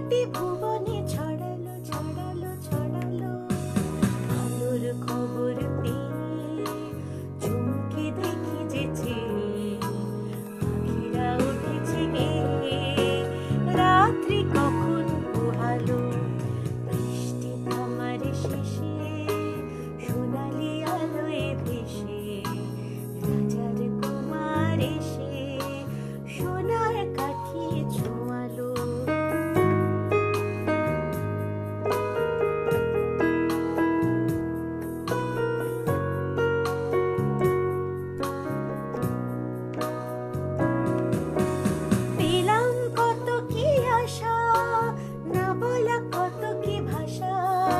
প্রতি ভুবনে ছড়ালো ছড়ালো ছড়ালো, আলোর খবর পেয়ে চমকে দেখি যেছে পাখিরা উঠেছে গেয়ে। রাত্রি কখন পোহালো বৃষ্টি থামার শেষে, সোনালি আলোয় ভেসে রাজার কুমার এসে সোনার কাঠি ছোঁয়ালো। পেলাম কত কি আশা, না বলা কত কি ভাষা,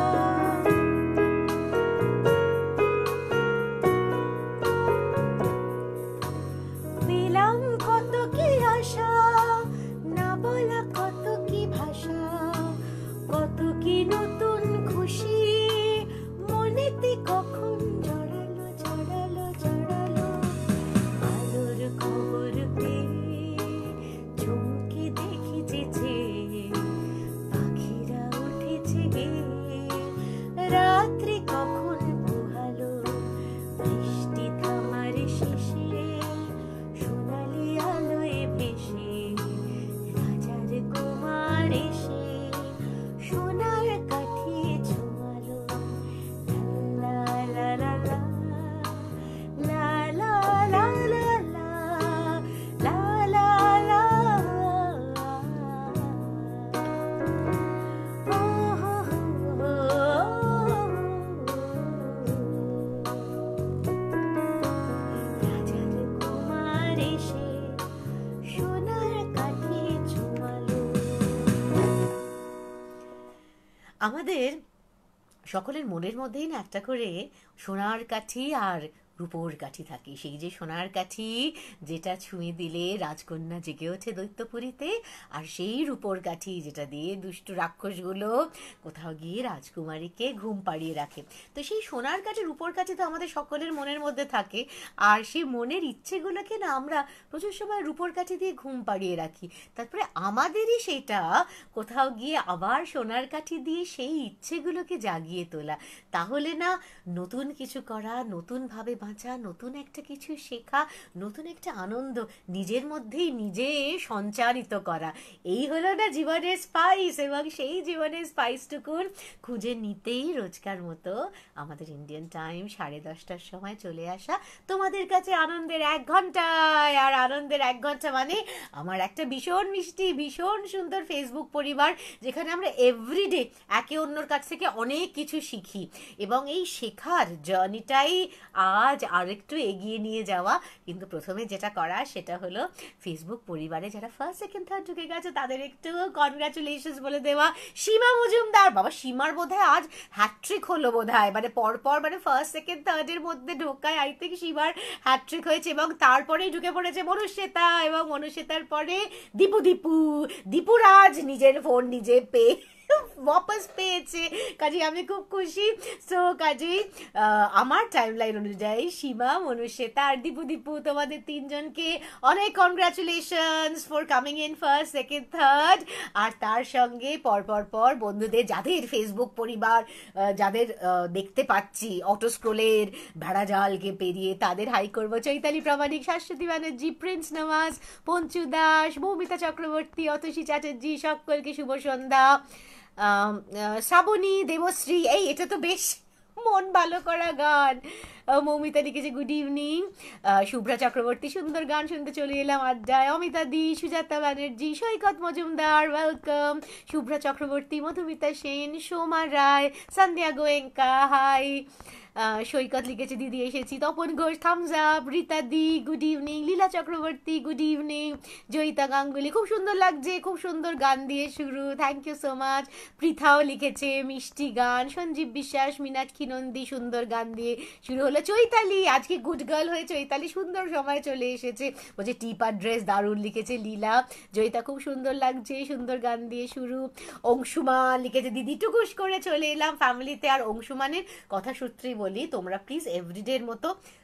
পেলাম কত কি আশা, না বলা কত কি ভাষা, কত কি নতুন খুশি মনেতে কখন জড়ালো জড়ালো জড়ালো। আলোর খবর পেয়ে চমকে দেখি যেছে পাখিরা উঠেছে গেয়ে। রাত্রি কখন পোহালো বৃষ্টি থামার শেষে, সোনালি আলোয় ভেসে রাজার কুমার এসে সোনার কাঠি ছোঁয়ালো। লা লা লা লা লা লা লা লা লা লা লা। ও হো হো রাজার কুমার এসে সোনার কাঠি ছোঁয়ালো। আমাদের সকলের মনের মধ্যেই না একটা করে সোনার কাঠি আর রূপোর কাঠি থাকে। সেই যে সোনার কাঠি যেটা ছুঁয়ে দিলে রাজকন্যা জেগে ওঠে দৈত্যপুরীতে, আর সেই রূপোর কাঠি যেটা দিয়ে দুষ্টু রাক্ষসগুলো কোথাও গিয়ে রাজকুমারীকে ঘুম পাড়িয়ে রাখে। তো সেই সোনার কাঠি রূপোর কাঠি তো আমাদের সকলের মনের মধ্যে থাকে, আর সেই মনের ইচ্ছেগুলোকে না আমরা প্রচুর সময় রূপোর কাঠি দিয়ে ঘুম পাড়িয়ে রাখি। তারপরে আমাদেরই সেটা কোথাও গিয়ে আবার সোনার কাঠি দিয়ে সেই ইচ্ছেগুলোকে জাগিয়ে তোলা। তাহলে না নতুন কিছু করা, নতুনভাবে বাঁচা, নতুন একটা কিছু শেখা, নতুন একটা আনন্দ নিজের মধ্যেই নিজে সঞ্চারিত করা, এই হলো না জীবনের স্পাইস। এবং সেই জীবনের স্পাইসটুকুন খুঁজে নিতেই রোজকার মতো আমাদের ইন্ডিয়ান টাইম 10:30টার সময় চলে আসা তোমাদের কাছে আনন্দের 1 ঘন্টায়। আর আনন্দের 1 ঘন্টা মানে আমার একটা ভীষণ মিষ্টি ভীষণ সুন্দর ফেসবুক পরিবার, যেখানে আমরা এভরিডে একে অন্যর কাছ থেকে অনেক কিছু শিখি। এবং এই শেখার জার্নিটাই আজ আরেকটু এগিয়ে নিয়ে যাওয়া। কিন্তু প্রথমে যেটা করা সেটা হলো ফেসবুক পরিবারে যারা ফার্স্ট সেকেন্ড থার্ড ঢুকে গেছে তাদের একটু কনগ্রাচুলেশনস বলে দেওয়া। সীমা মজুমদার, বাবা সীমার বোধহয় আজ হ্যাট্রিক হলো বোধহয়, মানে পরপর মানে ফার্স্ট সেকেন্ড থার্ডের মধ্যে ঢোকায় আই থিঙ্ক সীমার হ্যাট্রিক হয়েছে। এবং তারপরেই ঢুকে পড়েছে মনুষ্যতা, এবং মনুষ্যতার পরে দীপুরাজ নিজের ফোন নিজে পেয়ে वापस পেয়েছে। কাজে আমি খুব খুশি। সো কাজে আমার টাইমলাইন অনুযায়ী সীমা, মনুষ্যতা আর দীপু তোমাদের তিনজনকে অনেক congratulations for coming in first second third. আর তার সঙ্গে পর বন্ধুদের যাদের ফেসবুক পরিবার যাদের দেখতে পাচ্ছি অটো স্ক্রোলের ভেড়াজালকে পেরিয়ে, তাদের হাই করবো। চৈতালি প্রামাণিক, শাশ্বতী ব্যানার্জি, প্রিন্স নওয়াজ, পঞ্চু দাস, মৌমিতা চক্রবর্তী, অতসী চ্যাটার্জি, সকলকে শুভ সন্ধ্যা। শ্রাবণী, দেবশ্রী, এই এটা তো বেশ মন ভালো করা গান। মৌমিতা লিখেছে গুড ইভিনিং। শুভ্রা চক্রবর্তী, সুন্দর গান শুনতে চলে এলাম আড্ডায়। অমিতা দি, সুজাতা ব্যানার্জি, সৈকত মজুমদার, ওয়েলকাম। শুভ্রা চক্রবর্তী, মধুমিতা সেন, সোমা রায়, সন্ধ্যা গোয়েঙ্কা, হাই। সৈকত লিখেছে দিদি এসেছি। Tapan Ghosh, thumbs up. Rita di, good evening. Lila Chakraborty, good evening. Jayita Ganguly, খুব সুন্দর লাগছে, খুব সুন্দর গান দিয়ে শুরু, থ্যাংক ইউ সো মাচ। পৃথাও লিখেছে মিষ্টি গান। সঞ্জীব বিশ্বাস, মীনাক্ষী নন্দী, সুন্দর গান দিয়ে শুরু হলো। চৈতালি আজকে গুড গার্ল হয়ে চৈতালি সুন্দর সময় চলে এসেছে, বলছে টিপ আর ড্রেস দারুণ লিখেছে লীলা। জয়িতা, খুব সুন্দর লাগছে, সুন্দর গান দিয়ে শুরু। অংশুমান লিখেছে দিদি টুকুস করে চলে এলাম ফ্যামিলিতে। আর অংশুমানের কথা সূত্রেই বলি, তোমরা প্লিজ এভরিডের মতো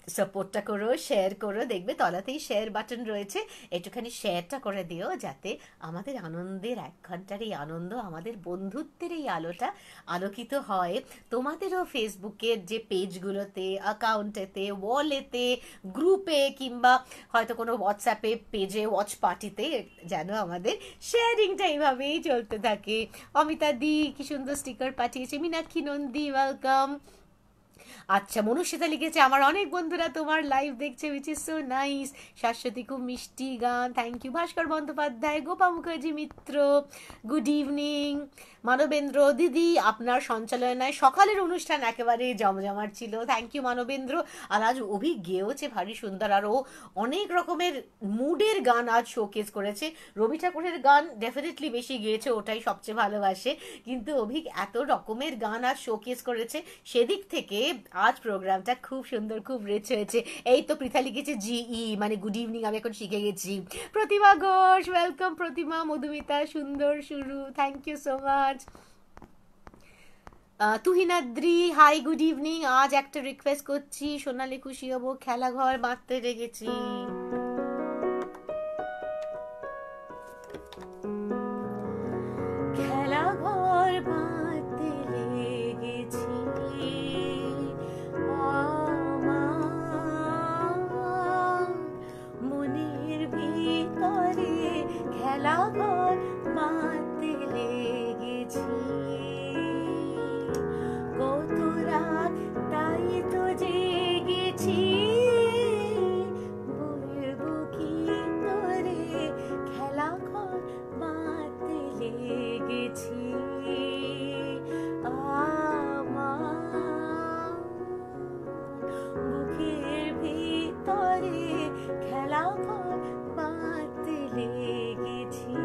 সাপোর্টটা করো, শেয়ার করো, দেখবে তলাতেই শেয়ার বাটন রয়েছে, একটুখানি শেয়ারটা করে দিও, যাতে আমাদের আনন্দের 1 ঘন্টার এই আনন্দ, আমাদের বন্ধুত্বের এই আলোটা আলোকিত হয় তোমাদেরও ফেসবুকের যে পেজগুলোতে, অ্যাকাউন্টেতে, ওয়ালেতে, গ্রুপে, কিংবা হয়তো কোনো হোয়াটসঅ্যাপে পেজে, ওয়াচ পার্টিতে, যেন আমাদের শেয়ারিংটা এইভাবেই চলতে থাকে। অমিতা দি কি সুন্দর স্টিকার পাঠিয়েছে, মীনাক্ষী নন্দী ওয়েলকাম। আচ্ছা, মনুষ্যতা লিখেছে আমার অনেক বন্ধুরা তোমার লাইভ দেখছে, which is so nice. Shashwati খুব মিষ্টি গান, thank you. Bhaskar Bandyopadhyay, Gopa Mukherjee Mitra, good evening. Manabendra দিদি, আপনার সঞ্চালনায় সকালের অনুষ্ঠান একেবারে জমজমাট ছিল, থ্যাংক ইউ মানবেন্দ্র। আর আজ অভি গেয়েওছে ভারী সুন্দর, আর ও অনেক রকমের মুডের গান আজ শোকেস করেছে। রবি ঠাকুরের গান ডেফিনেটলি বেশি গেয়েছে, ওটাই সবচেয়ে ভালোবাসে, কিন্তু অভিক এত রকমের গান আজ শোকেস করেছে, সেদিক থেকে আজ প্রোগ্রামটা খুব সুন্দর, খুব রিচ হয়েছে। এই তো পৃথা লিখেছে জিই মানে গুড ইভিনিং, আমি এখন শিখে গেছি। প্রতিমা ঘোষ ওয়েলকাম। প্রতিমা, মধুমিতা সুন্দর শুরু, thank you so much. Tuhinadri hi good evening. আজ একটা রিকোয়েস্ট করছি, সোনালি খুশি হবো, খেলাঘর বাঁধতে রেখেছি। খেলাঘর বাঁধতে লেগেছি আমার মনের ভিতরে, খেলাঘর বাঁধতে লেগেছি কত রাত, তাই তো জেগেছি, বলবো কি তোরে, খেলাঘর বাঁধতে লেগেছি আমার বুকের ভিতরে, খেলাঘর বাঁধতে লেগেছি।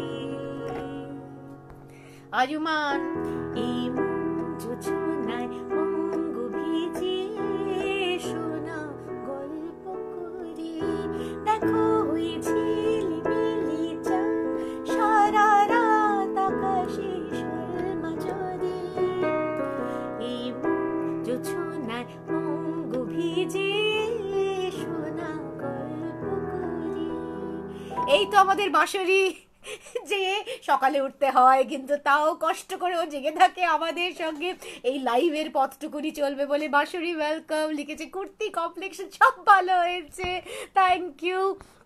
আয়ুমান, এই জোছনায় অঙ্গ ভিজিয়ে শোনা গল্প করি, দেখো ওই ঝিলিমিলি চাঁদ, সারা রাত আকাশে শোলমাঝরি, এই জোছনায় অঙ্গ ভিজিয়ে শোনা গল্প করি। এই তো আমাদের বাঁশরি, যে সকালে উঠতে হয় কিন্তু তাও কষ্ট করেও জেগে থাকে আমাদের সঙ্গে, এই লাইভের পথটুকুনি চলবে বলে। বাঁশরি ওয়েলকাম লিখেছে, কুর্তি কমপ্লেক্সন সব ভালো হয়েছে, থ্যাংক ইউ।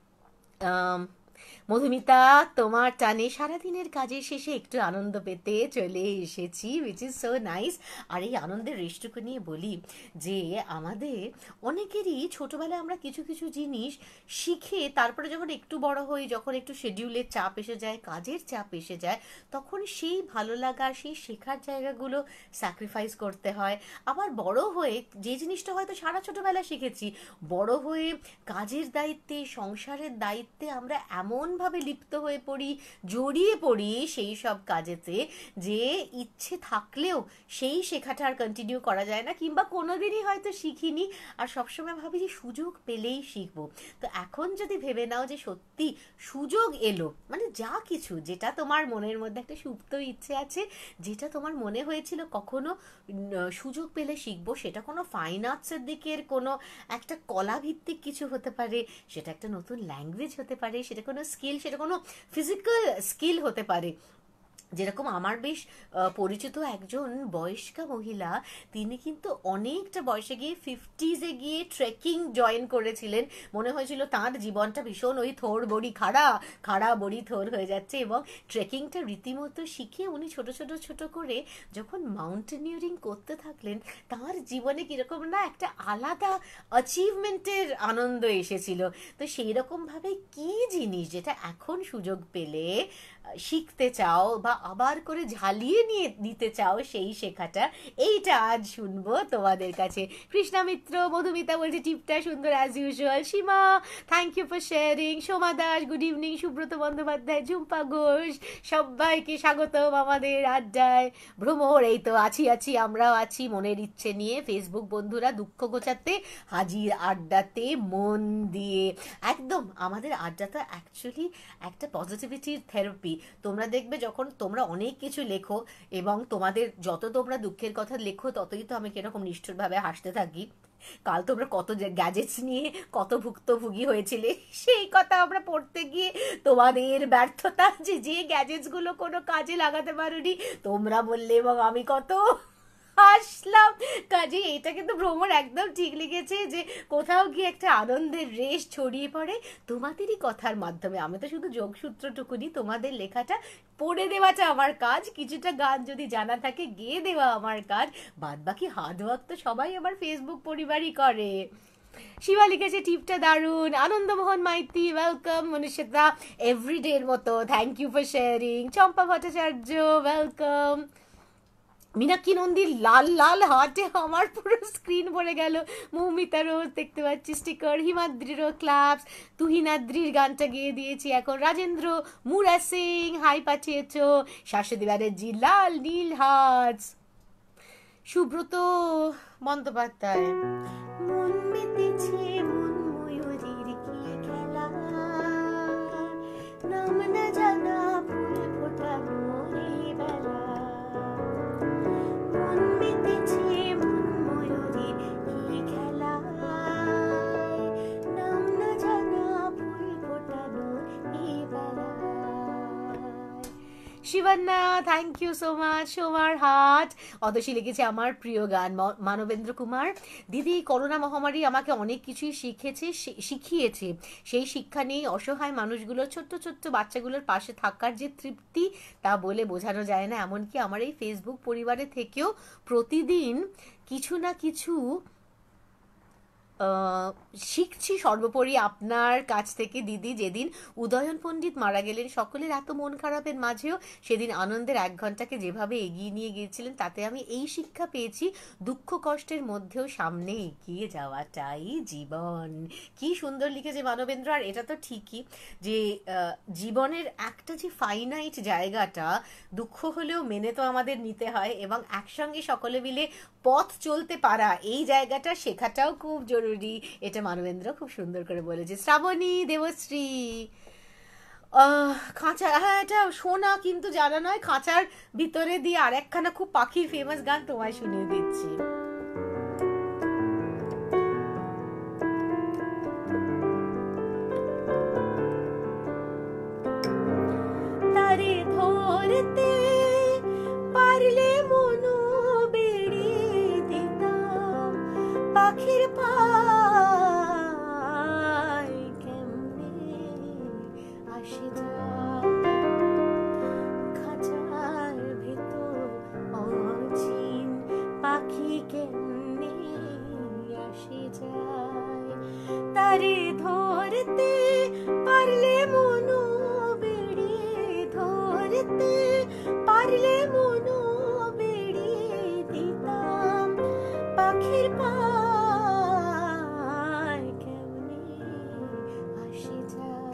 মধুমিতা, তোমার টানে সারাদিনের কাজের শেষে একটু আনন্দ পেতে চলে এসেছি, উইচ ইজ সো নাইস। আর এই আনন্দের রেশটুকু নিয়ে বলি যে আমাদের অনেকেরই ছোটবেলায় আমরা কিছু কিছু জিনিস শিখে তারপরে যখন একটু বড় হই, যখন একটু শিডিউলের চাপ এসে যায়, কাজের চাপ এসে যায়, তখন সেই ভালো লাগা, সেই শেখার জায়গাগুলো স্যাক্রিফাইস করতে হয়। আবার বড় হয়ে যে জিনিসটা হয়তো সারা ছোটবেলা শিখেছি, বড় হয়ে কাজের দায়িত্বে, সংসারের দায়িত্বে আমরা এমনভাবে লিপ্ত হয়ে পড়ি, জড়িয়ে পড়ি সেই সব কাজেতে, যে ইচ্ছে থাকলেও সেই শেখাটা আর কন্টিনিউ করা যায় না, কিংবা কোনোদিনই হয়তো শিখিনি, আর সবসময় ভাবি যে সুযোগ পেলেই শিখবো। তো এখন যদি ভেবে নাও যে সত্যি সুযোগ এলো, মানে যা কিছু, যেটা তোমার মনের মধ্যে একটা সুপ্ত ইচ্ছে আছে, যেটা তোমার মনে হয়েছিল কখনো সুযোগ পেলে শিখবো, সেটা কোনো ফাইন আর্টসের দিকের কোনো একটা কলাভিত্তিক কিছু হতে পারে, সেটা একটা নতুন ল্যাঙ্গুয়েজ হতে পারে, সেটা কোনো স্কিল, সেটা কোনো ফিজিক্যাল স্কিল হতে পারে। যেরকম আমার বেশ পরিচিত একজন বয়স্কা মহিলা, তিনি কিন্তু অনেকটা বয়সে গিয়ে 50s গিয়ে ট্রেকিং জয়েন করেছিলেন। মনে হয়েছিল তাঁর জীবনটা ভীষণ ওই থোড় বড়ি খাড়া, খাড়া বড়ি থোড় হয়ে যাচ্ছে, এবং ট্রেকিংটা রীতিমতো শিখে উনি ছোট ছোট ছোট করে যখন মাউন্টেনিয়ারিং করতে থাকলেন, তাঁর জীবনে কীরকম না একটা আলাদা অ্যাচিভমেন্টের আনন্দ এসেছিল। তো সেই রকমভাবে কী জিনিস যেটা এখন সুযোগ পেলে শিখতে চাও বা আবার করে ঝালিয়ে নিয়ে দিতে চাও, সেই শেখাটা, এইটা আজ শুনবো তোমাদের কাছে। কৃষ্ণা মিত্র, মধুমিতা বলছে টিপটা সুন্দর as usual. Sima, thank you for sharing. Soma Das, good evening. Subrata Bandyopadhyay, Jhumpa Ghosh, সবাইকে স্বাগতম আমাদের আড্ডায়। ভ্রমর, এই তো আছি আমরাও আছি মনের ইচ্ছে নিয়ে, ফেসবুক বন্ধুরা দুঃখ গোছাতে হাজির আড্ডাতে মন দিয়ে। একদম আমাদের আড্ডা তো অ্যাকচুয়ালি একটা পজিটিভিটির থেরাপি। তোমরা দেখবে যখন তোমরা অনেক কিছু লেখো, এবং তোমাদের যত তোমরা দুঃখের কথা লেখো, ততই তো আমি কিরকম নিষ্ঠুরভাবে হাসতে থাকি। কাল তোমরা কত গ্যাজেটস নিয়ে কত ভুক্তভোগী হয়েছিলে, সেই কথা আমরা পড়তে গিয়ে তোমাদের ব্যর্থতা, যে যে গ্যাজেটসগুলো কোনো কাজে লাগাতে পারোনি তোমরা বললে, এবং আমি কত হাসলাম। কাজে এটা কিন্তু ভ্রমণ একদম ঠিক লিখেছে, যে কোথাও গিয়ে একটা আনন্দের রেশ ছড়িয়ে পড়ে তোমাদেরই কথার মাধ্যমে। আমি তো শুধু যোগসূত্রটুকুনি, তোমাদের লেখাটা পড়ে দেওয়াটা আমার কাজ, কিছুটা গান যদি জানা থাকে গেয়ে দেওয়া আমার কাজ, বাদ বাকি হার্ডওয়ার্ক তো সবাই আমার ফেসবুক পরিবারই করে। শিবা লিখেছে টিপটা দারুণ। আনন্দমোহন মাইতি ওয়েলকাম। মনীষিতা এভরিডের মতো thank you for sharing. Champa Bhattacharya welcome. Minakshi নন্দীর লাল লাল হার্টে আমার পুরো স্ক্রিন ভরে গেল। মৌমিতা রোজ দেখতে পাচ্ছি স্টিকার। হিমাদ্রিরও ক্লাপস। তুহিনাদ্রির গানটা গেয়ে দিয়েছি এখন। রাজেন্দ্র মুরা সিং হাই পাঠিয়েছ। শাশ্বতী ব্যানার্জি লাল নীল হার্টস। সুব্রত বন্দ্যোপাধ্যায় মন মেতেছে মন ময়ূরীর কি খেলা, নাম না জানা ফুল ফোটানো এই বেলা। মন মেতেছে মন ময়ূরীর কি খেলা, নাম না জানা ফুল ফোটানো এই বেলা। Shivanna thank you so much. সোমার হাট অদশী লিখেছে আমার প্রিয় গান। মানবেন্দ্র কুমার দিদি করোনা মহামারী আমাকে অনেক কিছুই শিখিয়েছে। সেই শিক্ষা নিয়ে অসহায় মানুষগুলো, ছোট্ট ছোট্ট বাচ্চাগুলোর পাশে থাকার যে তৃপ্তি তা বলে বোঝানো যায় না। এমনকি আমার এই ফেসবুক পরিবারে থেকেও প্রতিদিন কিছু না কিছু শিখছি সর্বোপরি আপনার কাছ থেকে দিদি। যেদিন উদয়ন পণ্ডিত মারা গেলেন সকলের এত মন খারাপের মাঝেও সেদিন আনন্দের 1 ঘন্টাকে যেভাবে এগিয়ে নিয়ে গিয়েছিলেন, তাতে আমি এই শিক্ষা পেয়েছি, দুঃখ কষ্টের মধ্যেও সামনে এগিয়ে যাওয়াটাই জীবন। কি সুন্দর লিখেছে মানবেন্দ্র। আর এটা তো ঠিকই যে জীবনের একটা যে ফাইনাইট জায়গাটা, দুঃখ হলেও মেনে তো আমাদের নিতে হয়, এবং একসঙ্গে সকলে মিলে পথ চলতে পারা, এই জায়গাটা শেখাটাও খুব জরুরি। এটা মানবেন্দ্র খুব সুন্দর করে বলেছে। শ্রাবণী দেবশ্রী খাঁচা, হ্যাঁ এটা শোনা কিন্তু জানা নয়। খাঁচার ভিতরে দিয়ে আর একখানা খুব পাখির ফেমাস গান তোমায় শুনিয়ে দিচ্ছি। তারে ধরতে পারলে মনো বেড়ে দিতাম, পাখির পায় কেমনে আসে যায়, খাঁচার ভেতর অচিন পাখি কেমনে আসে যায়। তারে ধরতে পারলে মনো বেড়ে, ধরতে পারলে মনো বেড়ে দিতাম, পাখির পায় কেমনে আসে যায়।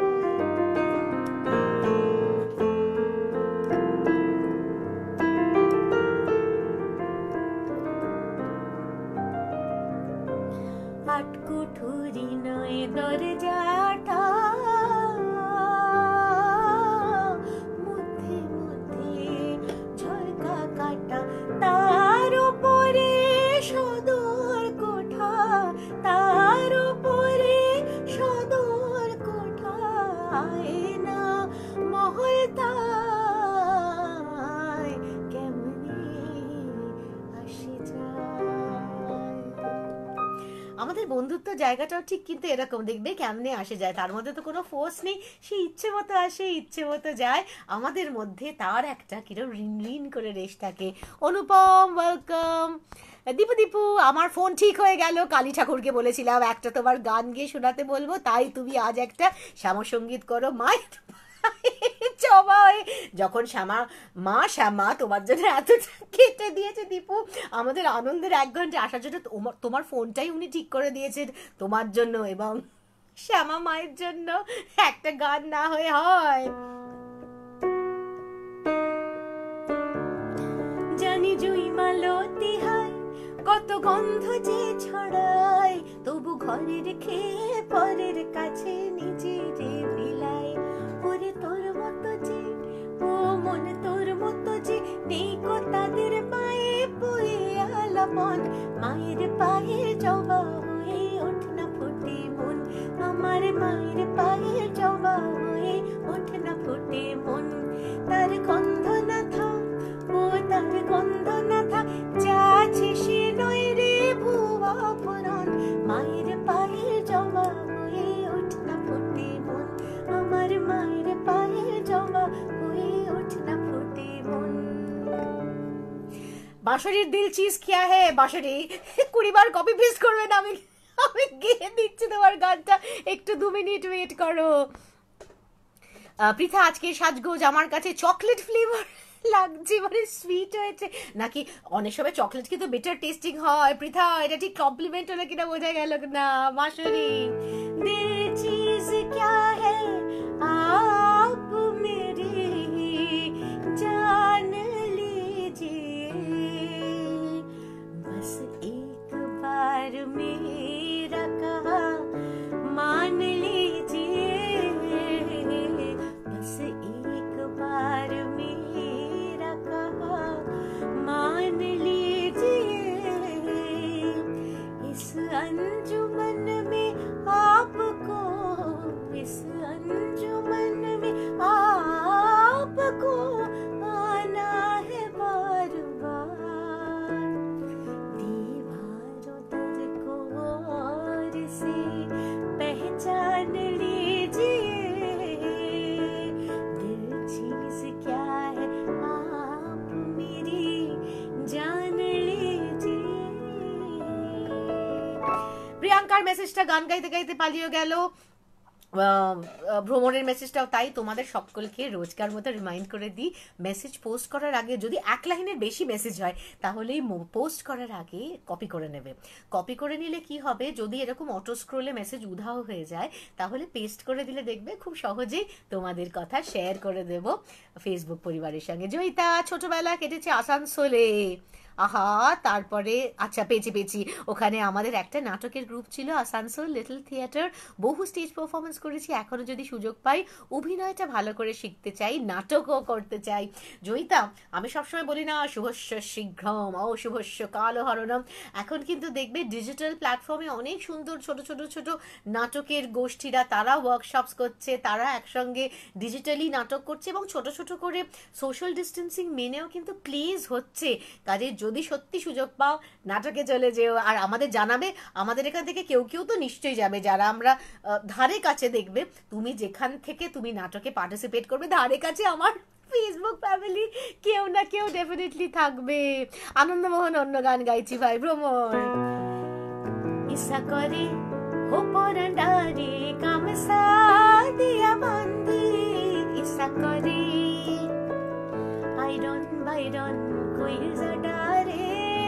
আটকুঠুরি নয় দরজাটা, মধ্যে মধ্যে ঝলকা কাটা, তার উপরে সদর কোঠা, তার উপরে সদর কোঠা, আয়না মহল তাই কেমনে আসে যায়। আমাদের বন্ধুত্ব জায়গাটাও ঠিক কিন্তু এরকম, দেখবে কেমনে আসে যায়, তার মধ্যে তো কোনো ফোর্স নেই, সে ইচ্ছে মতো আসে ইচ্ছে মতো যায়। আমাদের মধ্যে তার একটা কিরম রিন রিন করে রেশ থাকে। অনুপম ওয়েলকাম। দীপু দীপু আমার ফোন ঠিক হয়ে গেল। কালী ঠাকুরকে বলেছিলাম একটা তোমার গান গিয়ে শোনাতে বলবো, তাই তুমি আজ একটা শ্যামসঙ্গীত করো। মায়ের জমা হয়ে যখন শ্যামা তোমার জন্য এতটা কেটে দিয়েছে দীপু, আমাদের আনন্দের 1 ঘন্টা আসার জন্য তোমার ফোনটাই উনি ঠিক করে দিয়েছেন তোমার জন্য এবং শ্যামা মায়ের জন্য। একটা গান না হয়ে হয়? জানি জুই মালতি হয় কত গন্ধ যে ছড়ায়, তবু ঘরে রেখে পরের কাছে নিজেরে বিলাই। ওরে তোর মতো যে, ও মন তোর মতো যে নেই কো তাদের পায়ে পুয়ে আলাপন, মায়ের পায়ে জবা বাঁশরির দিল চিজ কিয়া হে, বাঁশরি 20 বার কপি পেস্ট করবে না, আমি আমি গেয়ে দিচ্ছি তোমার গানটা, একটু 2 মিনিট ওয়েট করো। পৃথা আজকে সাজগোজ আমার কাছে চকলেট ফ্লেভার লাগছে, মানে সুইট হয়েছে নাকি? অনেক সময় চকলেট কিন্তু বেটার টেস্টিং হয়। পৃথা এটা ঠিক কমপ্লিমেন্ট হলো কিনা বোঝা গেল না। বাঁশরি দিল চিজ ক্যা হে आप मेरी जान लीजिए, बस एक बार मेरा कहा मान लीजिए, बस एक बार मेरा कहा मान लीजिए, इस अंजुमन में आपको, इस अंजुमन में आपको आना है बार बार, दीवारों दर को और से पहचान लीजिए, दिल चीज क्या है आप मेरी जान लीजिए। প্রিয়াঙ্কার মেসেজটা গান গাইতে গাইতে পালিয়ে গেল। ভ্রমণের মেসেজটাও তাই। তোমাদের সকলকে রোজকার মতো রিমাইন্ড করে দিই, মেসেজ পোস্ট করার আগে যদি 1 লাইনের বেশি মেসেজ হয় তাহলেই পোস্ট করার আগে কপি করে নেবে। কপি করে নিলে কি হবে, যদি এরকম অটো স্ক্রোলে মেসেজ উধাও হয়ে যায় তাহলে পেস্ট করে দিলে দেখবে খুব সহজেই তোমাদের কথা শেয়ার করে দেব ফেসবুক পরিবারের সঙ্গে। জয়িতা ছোটবেলা কেটেছে আসানসোলে। আহা, তারপরে আচ্ছা পেয়েছি, ওখানে আমাদের একটা নাটকের গ্রুপ ছিল আসানসোল লিটল থিয়েটার, বহু স্টেজ পারফরমেন্স করেছি। এখনো যদি সুযোগ পাই অভিনয়টা ভালো করে শিখতে চাই, নাটকও করতে চাই। জয়িতা আমি সবসময় বলি না শুভস্য শীঘ্রম ও শুভস্য কালহরণম, এখন কিন্তু দেখবে ডিজিটাল প্ল্যাটফর্মে অনেক সুন্দর ছোট ছোট ছোট নাটকের গোষ্ঠীরা, তারা ওয়ার্কশপস করছে, তারা একসঙ্গে ডিজিটালি নাটক করছে এবং ছোট ছোট করে সোশ্যাল ডিস্টেন্সিং মেনেও কিন্তু প্লেজ হচ্ছে। কাজে যদি সত্যি সুযোগ পাও নাটকে চলে যেও, আর আমাদের জানাবে। আমাদের এখান থেকে কেউ কেউ তো নিশ্চয়ই যাবে, যারা আমরা ধারে কাছে দেখবে। তুমি যেখান থেকে তুমি নাটকে পার্টিসিপেট করবে, ধারে কাছে আমার ফেসবুক ফ্যামিলি কেউ না কেউ ডেফিনেটলি থাকবে। আনন্দমোহন অন্য গান গাইছি ভাই, ভ্রমণ। ইসা করে হো পরান্ডারে কামসা দিয়া বান্দি, ইসা করে আইরন বাইরন কইজা ডারে,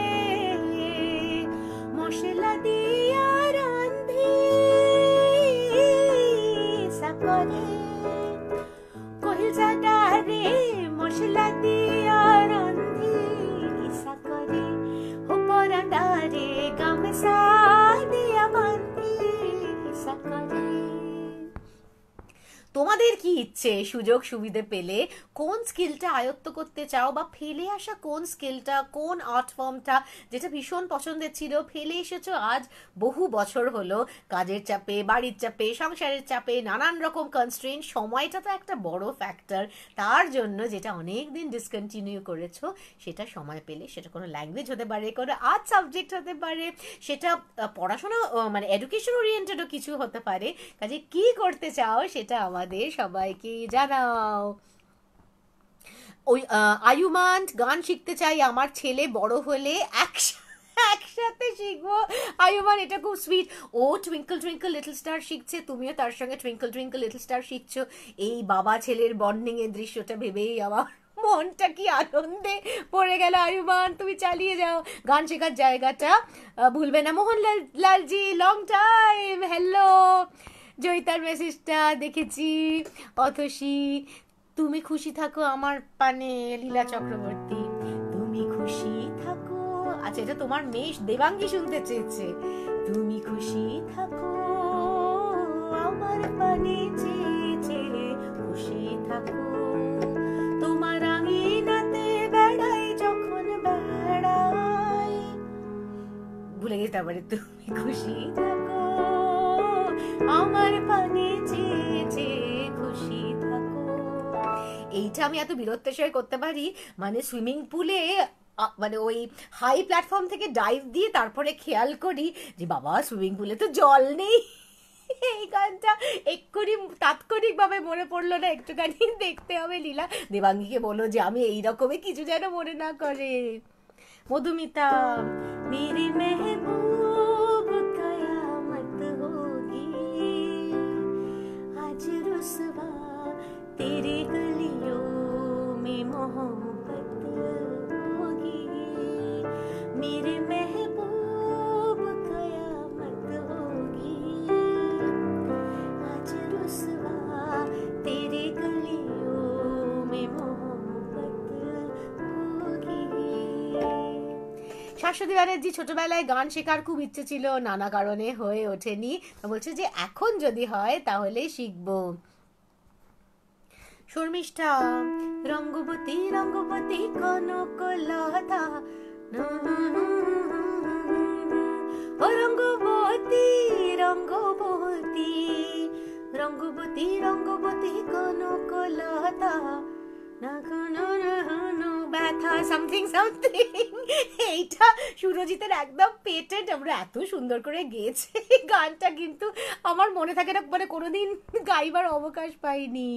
মশলা দিয়া রান্ধি, ইসা করে কইজা ডারে, মশলা দিয়া রান্ধি, ইসা করে হো পরান্ডারে গামসা দিয়া বান্ধি, ইসা করে। তোমাদের কি ইচ্ছে সুযোগ সুবিধে পেলে কোন স্কিলটা আয়ত্ত করতে চাও, বা ফেলে আসা কোন স্কিলটা, কোন আর্ট ফর্মটা যেটা ভীষণ পছন্দের ছিল, ফেলে এসেছো আজ বহু বছর হলো, কাজের চাপে, বাড়ির চাপে, সংসারের চাপে, নানান রকম কনস্ট্রেন্ট, সময়টা তো একটা বড় ফ্যাক্টর, তার জন্য যেটা অনেক দিন ডিসকন্টিনিউ করেছো সেটা সময় পেলে, সেটা কোনো ল্যাঙ্গুয়েজ হতে পারে, কোনো আর্ট সাবজেক্ট হতে পারে, সেটা পড়াশোনা মানে এডুকেশন ওরিয়েন্টেডও কিছু হতে পারে। কাজে কি করতে চাও সেটা আমাদের সবাইকে জানাও। ওই আয়ুমান গান শিখতে চাই, আমার ছেলে বড় হলে একসাথে শিখবো। আয়ুমান এটা খুব সুইট। ও টুইঙ্কল টুইঙ্কল লিটল স্টার শিখছে, তুমিও তার সঙ্গে টুইঙ্কল টুইঙ্কল লিটল স্টার শিখছো। এই বাবা ছেলের বন্ডিং এর দৃশ্যটা ভেবেই আমার মনটা কি আনন্দে পড়ে গেল। আয়ুমান তুমি চালিয়ে যাও, গান শেখার জায়গাটা ভুলবে না। Mohanlal Lalji long time, hello. জয়িতার মেসেজটা দেখেছি। অথসী তুমি খুশি থাকো আমার পানে, লীলা চক্রবর্তী তুমি খুশি থাকো। আচ্ছা এটা তোমার মেয়ে দেবাঙ্গী শুনতে চেয়েছে। তুমি খুশি থাকো আমার পানে চেয়েছে, খুশি থাকো তোমার আঙিনাতে বেড়াই যখন বেড়াই, ভুলে গেছি তারপরে তুমি খুশি থাকো আমার পানে চেয়েছে, খুশি থাকো। এইটা আমি এত বীরত্বের সঙ্গে করতে পারি, মানে সুইমিং পুলে মানে ওই হাই প্ল্যাটফর্ম থেকে ডাইভ দিয়ে তারপরে খেয়াল করি যে বাবা সুইমিং পুলে তো জল নেই। এই গানটা এক্ষুনি তাৎক্ষণিকভাবে মনে পড়লো না, একটুখানি দেখতে হবে। লীলা দেবাঙ্গীকে বলো যে আমি এইরকমই কিছু যেন মনে না করে। मधुमिता मेरे महबूब कयामत होगी, आज रुसवा तेरे गलियों में मोहब्बत होगी, मेरे महबूब कयामत होगी, आज रुसवा तेरे गलियों में मोहब्बत होगी। শাশ্বতী ব্যানার্জি ছোটবেলায় গান শেখার খুব ইচ্ছে ছিল, নানা কারণে হয়ে ওঠেনি, বলছে যে এখন যদি হয় তাহলে শিখবো। শর্মিষ্ঠা রঙ্গবতী রঙ্গবতী কনকলতা ও রঙ্গবতী রঙ্গবতী রঙ্গবতী রঙ্গবতী কনকলতা না কোনো ব্যথা সামথিং সামথিং। এইটা সুরজিতের একদম পেটেন্ট, আমরা এত সুন্দর করে গেয়েছে গানটা, কিন্তু আমার মনে থাকে না, মানে কোনোদিন গাইবার অবকাশ পাইনি।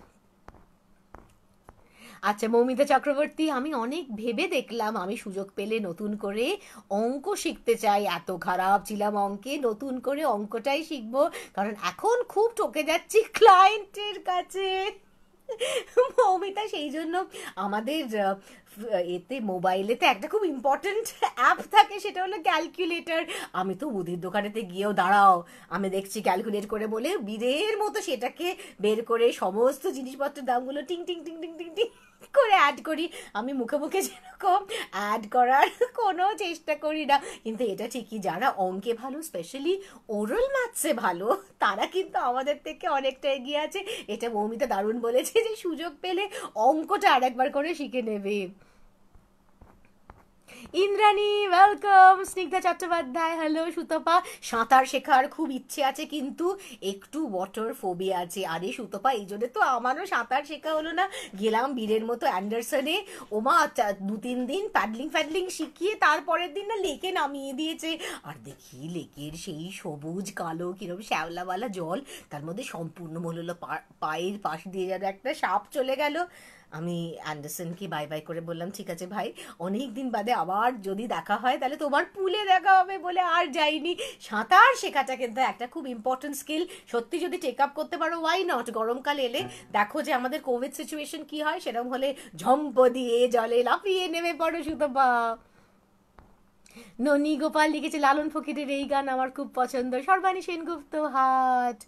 আচ্ছা মৌমিতা চক্রবর্তী, আমি অনেক ভেবে দেখলাম আমি সুযোগ পেলে নতুন করে অঙ্ক শিখতে চাই, এত খারাপ ছিলাম অঙ্কে, নতুন করে অঙ্কটাই শিখবো, কারণ এখন খুব ঠকে যাচ্ছি ক্লায়েন্টের কাছে। মৌমিতা সেই জন্য আমাদের এতে মোবাইলেতে একটা খুব ইম্পর্টেন্ট অ্যাপ থাকে, সেটা হলো ক্যালকুলেটর। আমি তো মুদির দোকানেতে গিয়েও দাঁড়াও আমি দেখছি ক্যালকুলেট করে বলে বীরের মতো সেটাকে বের করে সমস্ত জিনিসপত্রের দামগুলো টিং টিং টিং টিং টিং টিং করে অ্যাড করি। আমি মুখে মুখে যেরকম অ্যাড করার কোনো চেষ্টা করি না, কিন্তু এটা ঠিকই যারা অঙ্কে ভালো, স্পেশালি ওরাল ম্যাথসে ভালো, তারা কিন্তু আমাদের থেকে অনেকটা এগিয়ে আছে। এটা মৌমিতা দারুণ বলেছে যে সুযোগ পেলে অঙ্কটা আরেকবার করে শিখে নেবে। ইন্দ্রাণী ওয়েলকাম, স্নিগ্ধা চট্টোপাধ্যায় হ্যালো, সুতপা সাঁতার শেখার খুব ইচ্ছে আছে কিন্তু একটু ওয়াটার ফোবিয়া আছে। আরে সুতপা, এই জন্য তো আমারও সাঁতার শেখা হলো না, গেলাম বীরের মতো অ্যান্ডারসনে, ওমা 2-3 দিন প্যাডলিং শিখিয়ে তারপরের দিন না লেকে নামিয়ে দিয়েছে, আর দেখি লেকের সেই সবুজ কালো কিরকম শ্যাওলাওয়ালা জল, তার মধ্যে সম্পূর্ণ মনে হলো পায়ের পাশ দিয়ে যেন একটা সাপ চলে গেল। আমি অ্যান্ডারসনকে বাই বাই করে বললাম ঠিক আছে ভাই, অনেক দিন বাদে আবার যদি দেখা হয় তাহলে তোমার পুলে দেখা হবে, বলে আর যাইনি। সাঁতার শেখাটা কিন্তু একটা খুব ইম্পর্টেন্ট স্কিল, সত্যি যদি টেক আপ করতে পারো ওয়াই নট। গরমকাল এলে দেখো যে আমাদের কোভিড সিচুয়েশন কি হয়, সেরকম হলে ঝম্প দিয়ে জলে লাফিয়ে নেমে পড়ো সুতপা। ননী গোপাল লিখেছে লালন ফকিরের এই গান আমার খুব পছন্দ। সর্বাণী সেনগুপ্ত হাট।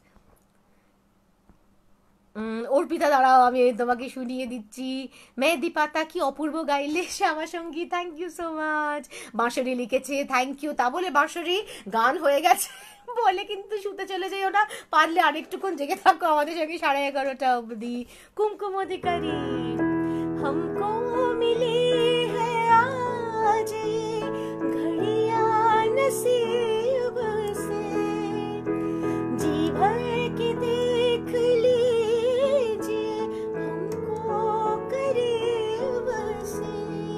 অর্পিতা দাঁড়াও আমি তোমাকে শুনিয়ে দিচ্ছি। মেহেদি পাতা কি অপূর্ব গাইলে Shyama Sangi, thank you so much. Banshari লিখেছে থ্যাংক ইউ, তা বলে বাঁশরি গান হয়ে গেছে বলে কিন্তু শুতে চলে যাইও না, পারলে আরেকটুক্ষণ জেগে থাকো আমাদের সঙ্গে 11:30 অবধি। কুমকুম অধিকারী हमको मिली है आज ये घड़ियां नसीब से, जी भर के देख लीजिए हमको करीब से,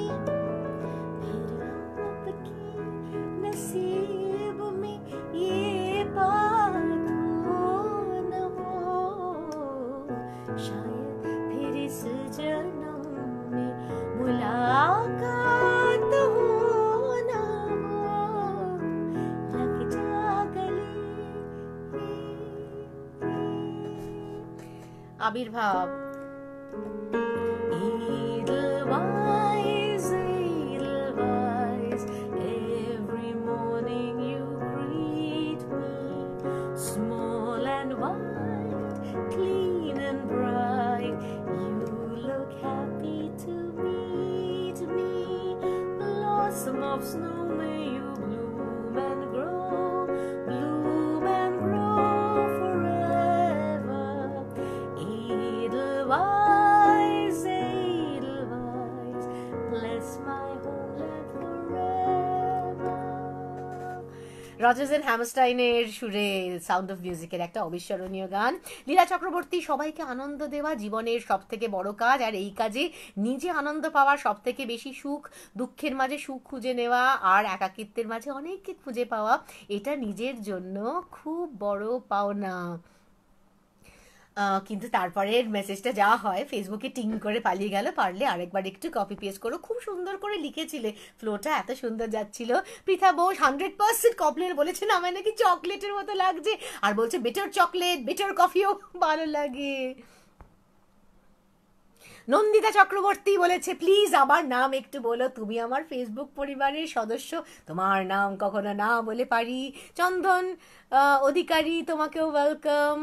फिर आपकी नसीब में ये बात हो न हो, शायद फिर इस जन्म में मुलाकात हो न हो, लग जा गले। আবির্ভাব Edelweiss, Edelweiss, every morning you greet me, small and white, clean and bright, you look happy to meet me, blossom of snow may you bloom and grow forever, Edelweiss, Edelweiss, bless my whole life forever। Rodgers and হ্যামস্টাইনের সুরে sound of মিউজিকের একটা অবিস্মরণীয় গান। লীলা চক্রবর্তী সবাইকে আনন্দ দেওয়া জীবনের সব থেকে বড় কাজ, আর এই কাজে নিজে আনন্দ পাওয়ার সব থেকে বেশি সুখ, দুঃখের মাঝে সুখ খুঁজে নেওয়া আর একাকিত্বের মাঝে অনেককে খুঁজে পাওয়া, এটা নিজের জন্য খুব বড় পাওনা। কিন্তু তারপরের মেসেজটা যা হয় ফেসবুকে টিং করে পালিয়ে গেল, পারলে আরেকবার একটু কপি পেস্ট করো। খুব সুন্দর করে লিখেছিলে, ফ্লোটা এত সুন্দর যাচ্ছিল। পৃথা বোস 100% কমপ্লেন বলেছেন আমার নাকি চকলেটের মতো লাগছে, আর বলছে বেটার চকলেট বেটার কফিও ভালো লাগে। নন্দিতা চক্রবর্তী বলেছে প্লিজ আমার নাম একটু বলো, তুমি আমার ফেসবুক পরিবারের সদস্য, তোমার নাম কখনো না বলে পারি। চন্দন অধিকারী তোমাকেও ওয়েলকাম।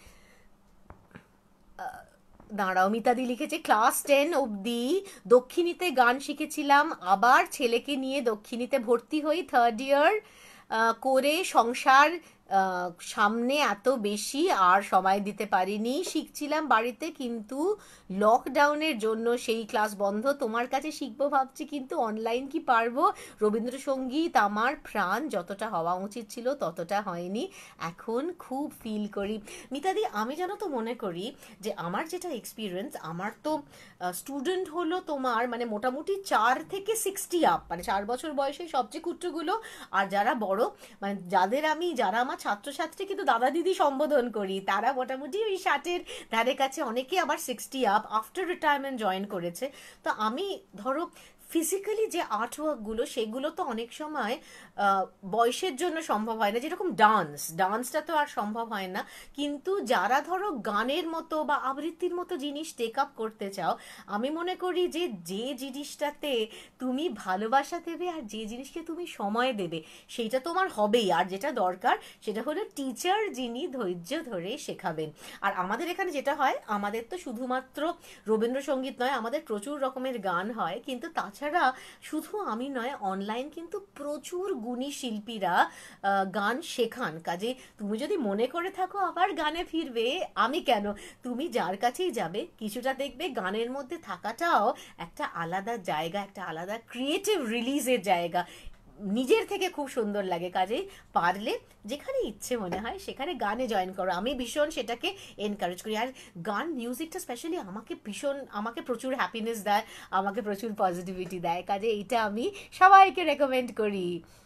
দাঁড়াও, মিতাদি লিখেছে ক্লাস 10 অবধি দক্ষিণীতে গান শিখেছিলাম, আবার ছেলেকে নিয়ে দক্ষিণীতে ভর্তি হই 3rd ইয়ার করে সংসার সামনে এত বেশি আর সময় দিতে পারিনি, শিখছিলাম বাড়িতে কিন্তু লকডাউনের জন্য সেই ক্লাস বন্ধ। তোমার কাছে শিখবো ভাবছি কিন্তু অনলাইন কি পারবো? রবীন্দ্রসঙ্গীত আমার প্রাণ, যতটা হওয়া উচিত ছিল ততটা হয়নি, এখন খুব ফিল করি। মিতাদি আমি জানো তো মনে করি যে আমার যেটা এক্সপিরিয়েন্স, আমার তো স্টুডেন্ট হলো তোমার মানে মোটামুটি 4 থেকে 60 আপ, মানে 4 বছর বয়সে সবচেয়ে কুট্টুগুলো, আর যারা বড় মানে যারা আমার ছাত্রছাত্রী কিন্তু দাদা দিদি সম্বোধন করি, তারা মোটামুটি ওই 60-এর ধারে কাছে, অনেকে আবার 60 আপ আফটার রিটায়ারমেন্ট জয়েন করেছে। তো আমি ধরো ফিজিক্যালি যে আর্টওয়ার্কগুলো সেগুলো তো অনেক সময় বয়সের জন্য সম্ভব হয় না, যেরকম ডান্সটা তো আর সম্ভব হয় না, কিন্তু যারা ধরো গানের মতো বা আবৃত্তির মতো জিনিস টেক আপ করতে চাও, আমি মনে করি যে যে জিনিসটাতে তুমি ভালোবাসা দেবে আর যে জিনিসকে তুমি সময় দেবে সেইটা তোমার হবেই। আর যেটা দরকার সেটা হলো টিচার যিনি ধৈর্য ধরে শেখাবেন। আর আমাদের এখানে যেটা হয়, আমাদের তো শুধুমাত্র রবীন্দ্রসঙ্গীত নয়, আমাদের প্রচুর রকমের গান হয়, কিন্তু তাছাড়া শুধু আমি নয়, অনলাইন কিন্তু প্রচুর গুণী শিল্পীরা গান শেখান। কাজে তুমি যদি মনে করে থাকো আবার গানে ফিরবে, আমি কেন, তুমি যার কাছেই যাবে কিছুটা দেখবে গানের মধ্যে থাকাটাও একটা আলাদা জায়গা, একটা আলাদা ক্রিয়েটিভ রিলিজের জায়গা, নিজের থেকে খুব সুন্দর লাগে। কাজেই পারলে যেখানে ইচ্ছে মনে হয় সেখানে গানে জয়েন করো, আমি ভীষণ সেটাকে এনকারেজ করি। আর গান মিউজিকটা স্পেশালি আমাকে প্রচুর হ্যাপিনেস দেয়, আমাকে প্রচুর পজিটিভিটি দেয়, কাজে এইটা আমি সবাইকে রেকমেন্ড করি।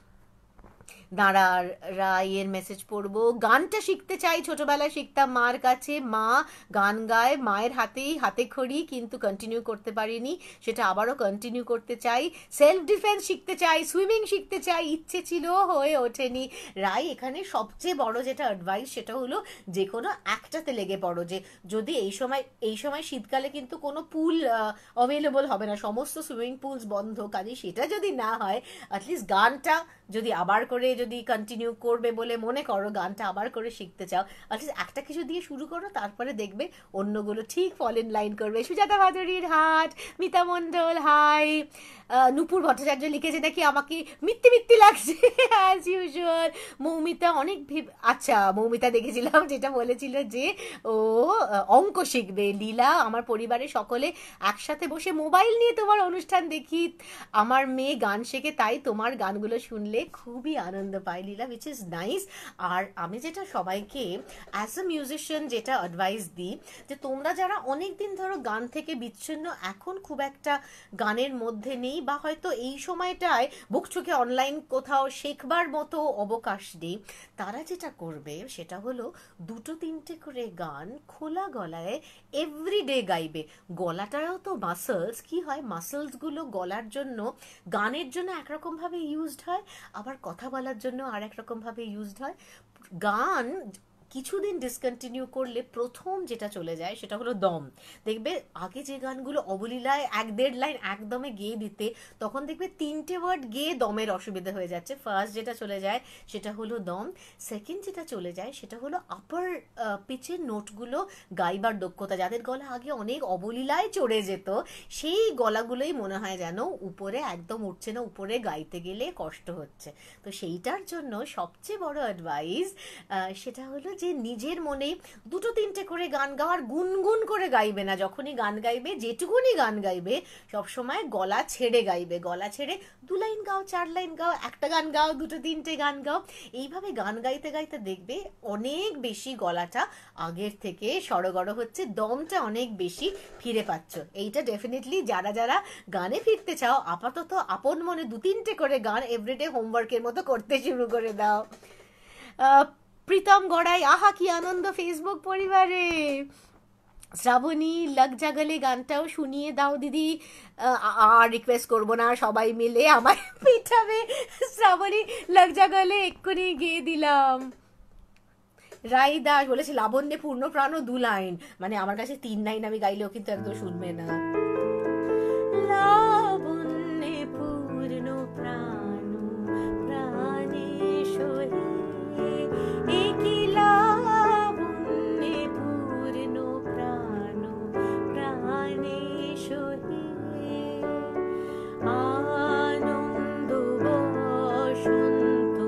দাঁড়ার রায়ের মেসেজ পড়বো। গানটা শিখতে চাই, ছোটবেলায় শিখতাম মার কাছে, মা গান গায়, মায়ের হাতে খড়ি, কিন্তু কন্টিনিউ করতে পারিনি, সেটা আবারও কন্টিনিউ করতে চাই। সেলফ ডিফেন্স শিখতে চাই, সুইমিং শিখতে চাই, ইচ্ছে ছিল হয়ে ওঠেনি। রায় এখানে সবচেয়ে বড় যেটা অ্যাডভাইস সেটা হলো যে কোনো একটাতে লেগে পড়ো। যে যদি এই সময় শীতকালে কিন্তু কোনো পুল অ্যাভেলেবল হবে না, সমস্ত সুইমিং পুলস বন্ধ, কাজে সেটা যদি না হয় অ্যাটলিস্ট গানটা যদি আবার করে যদি কন্টিনিউ করবে বলে মনে করো, গানটা আবার করে শিখতে চাও, অ্যাটলিস্ট একটা কিছু দিয়ে শুরু করো, তারপরে দেখবে অন্যগুলো ঠিক ফল ইন লাইন করবে। সুজাতা ভাদুরীর হাট, মিতা মণ্ডল হাই। নূপুর ভট্টাচার্য লিখেছে নাকি আমাকে মিথ্যে মিথ্যে লাগছে অ্যাজ ইউজুয়াল। মৌমিতা আচ্ছা মৌমিতা দেখেছিলাম যেটা বলেছিল যে ও অঙ্ক শিখবে। লীলা আমার পরিবারের সকলে একসাথে বসে মোবাইল নিয়ে তোমার অনুষ্ঠান দেখি, আমার মেয়ে গান শেখে, তাই তোমার গানগুলো শুনলে খুবই আনন্দ পাই লীলা, উইচ ইজ নাইস। আর আমি যেটা সবাইকে অ্যাজ আ মিউজিশিয়ান যেটা অ্যাডভাইস দিই, যে তোমরা যারা অনেক দিন ধরো গান থেকে বিচ্ছিন্ন, এখন খুব একটা গানের মধ্যে নেই, বা হয়তো এই সময়টায় বুকচুকে অনলাইন কোথাও শেখবার মতো অবকাশ নেই, তারা যেটা করবে সেটা হলো 2-3টে করে গান খোলা গলায় এভরিডে গাইবে। গলাটাও তো মাসলস, কি হয় মাসলসগুলো গলার জন্য গানের জন্য একরকমভাবে ইউজড হয়, আবার কথা বলার জন্য আর একরকমভাবে ইউজড হয়। গান কিছুদিন ডিসকন্টিনিউ করলে প্রথম যেটা চলে যায় সেটা হলো দম। দেখবে আগে যে গানগুলো অবলীলায় 1-1.5 লাইন একদমে গেয়ে দিতে, তখন দেখবে 3টে ওয়ার্ড গেয়ে দমের অসুবিধা হয়ে যাচ্ছে। ফার্স্ট যেটা চলে যায় সেটা হলো দম, সেকেন্ড যেটা চলে যায় সেটা হলো আপার পিচের নোটগুলো গাইবার দক্ষতা। যাদের গলা আগে অনেক অবলীলায় চড়ে যেত, সেই গলাগুলোই মনে হয় যেন উপরে একদম উঠছে না, উপরে গাইতে গেলে কষ্ট হচ্ছে। তো সেইটার জন্য সবচেয়ে বড় অ্যাডভাইস সেটা হলো যে নিজের মনে 2-3টে করে গান গাওয়ার, গুনগুন করে গাইবে না। যখনই গান গাইবে, যেটুকুনি গান গাইবে সবসময় গলা ছেড়ে গাইবে, গলা ছেড়ে 2 লাইন গাও, 4 লাইন গাও, একটা গান গাও, 2-3টে গান গাও, এইভাবে গান গাইতে গাইতে দেখবে অনেক বেশি গলাটা আগের থেকে সড়গড় হচ্ছে, দমটা অনেক বেশি ফিরে পাচ্ছ। এইটা ডেফিনেটলি যারা যারা গানে ফিরতে চাও আপাতত আপন মনে 2-3টে করে গান এভরিডে হোমওয়ার্কের মতো করতে শুরু করে দাও। প্রীতম গড়াই, আহা কি আনন্দ ফেসবুক পরিবারে। শ্রাবণী লগ জাগলে গানটাও শুনিয়ে দাও দিদি। আর রিকোয়েস্ট করবো না, সবাই মিলে আমায় পিঠাবে। শ্রাবণী লগ জাগলে এক্ষুনি গেয়ে দিলাম। রাই দাস বলেছে লাবণ্যে পূর্ণ প্রাণ 2 লাইন, মানে আমার কাছে 3 লাইন আমি গাইলেও কিন্তু একদম শুনবে না। লাবণ্যে পূর্ণ প্রাণ প্রাণেশ্বরী, একি লাবণ্যে পূর্ণ প্রাণ প্রাণেশ্বরী, আনন্দ বসন্ত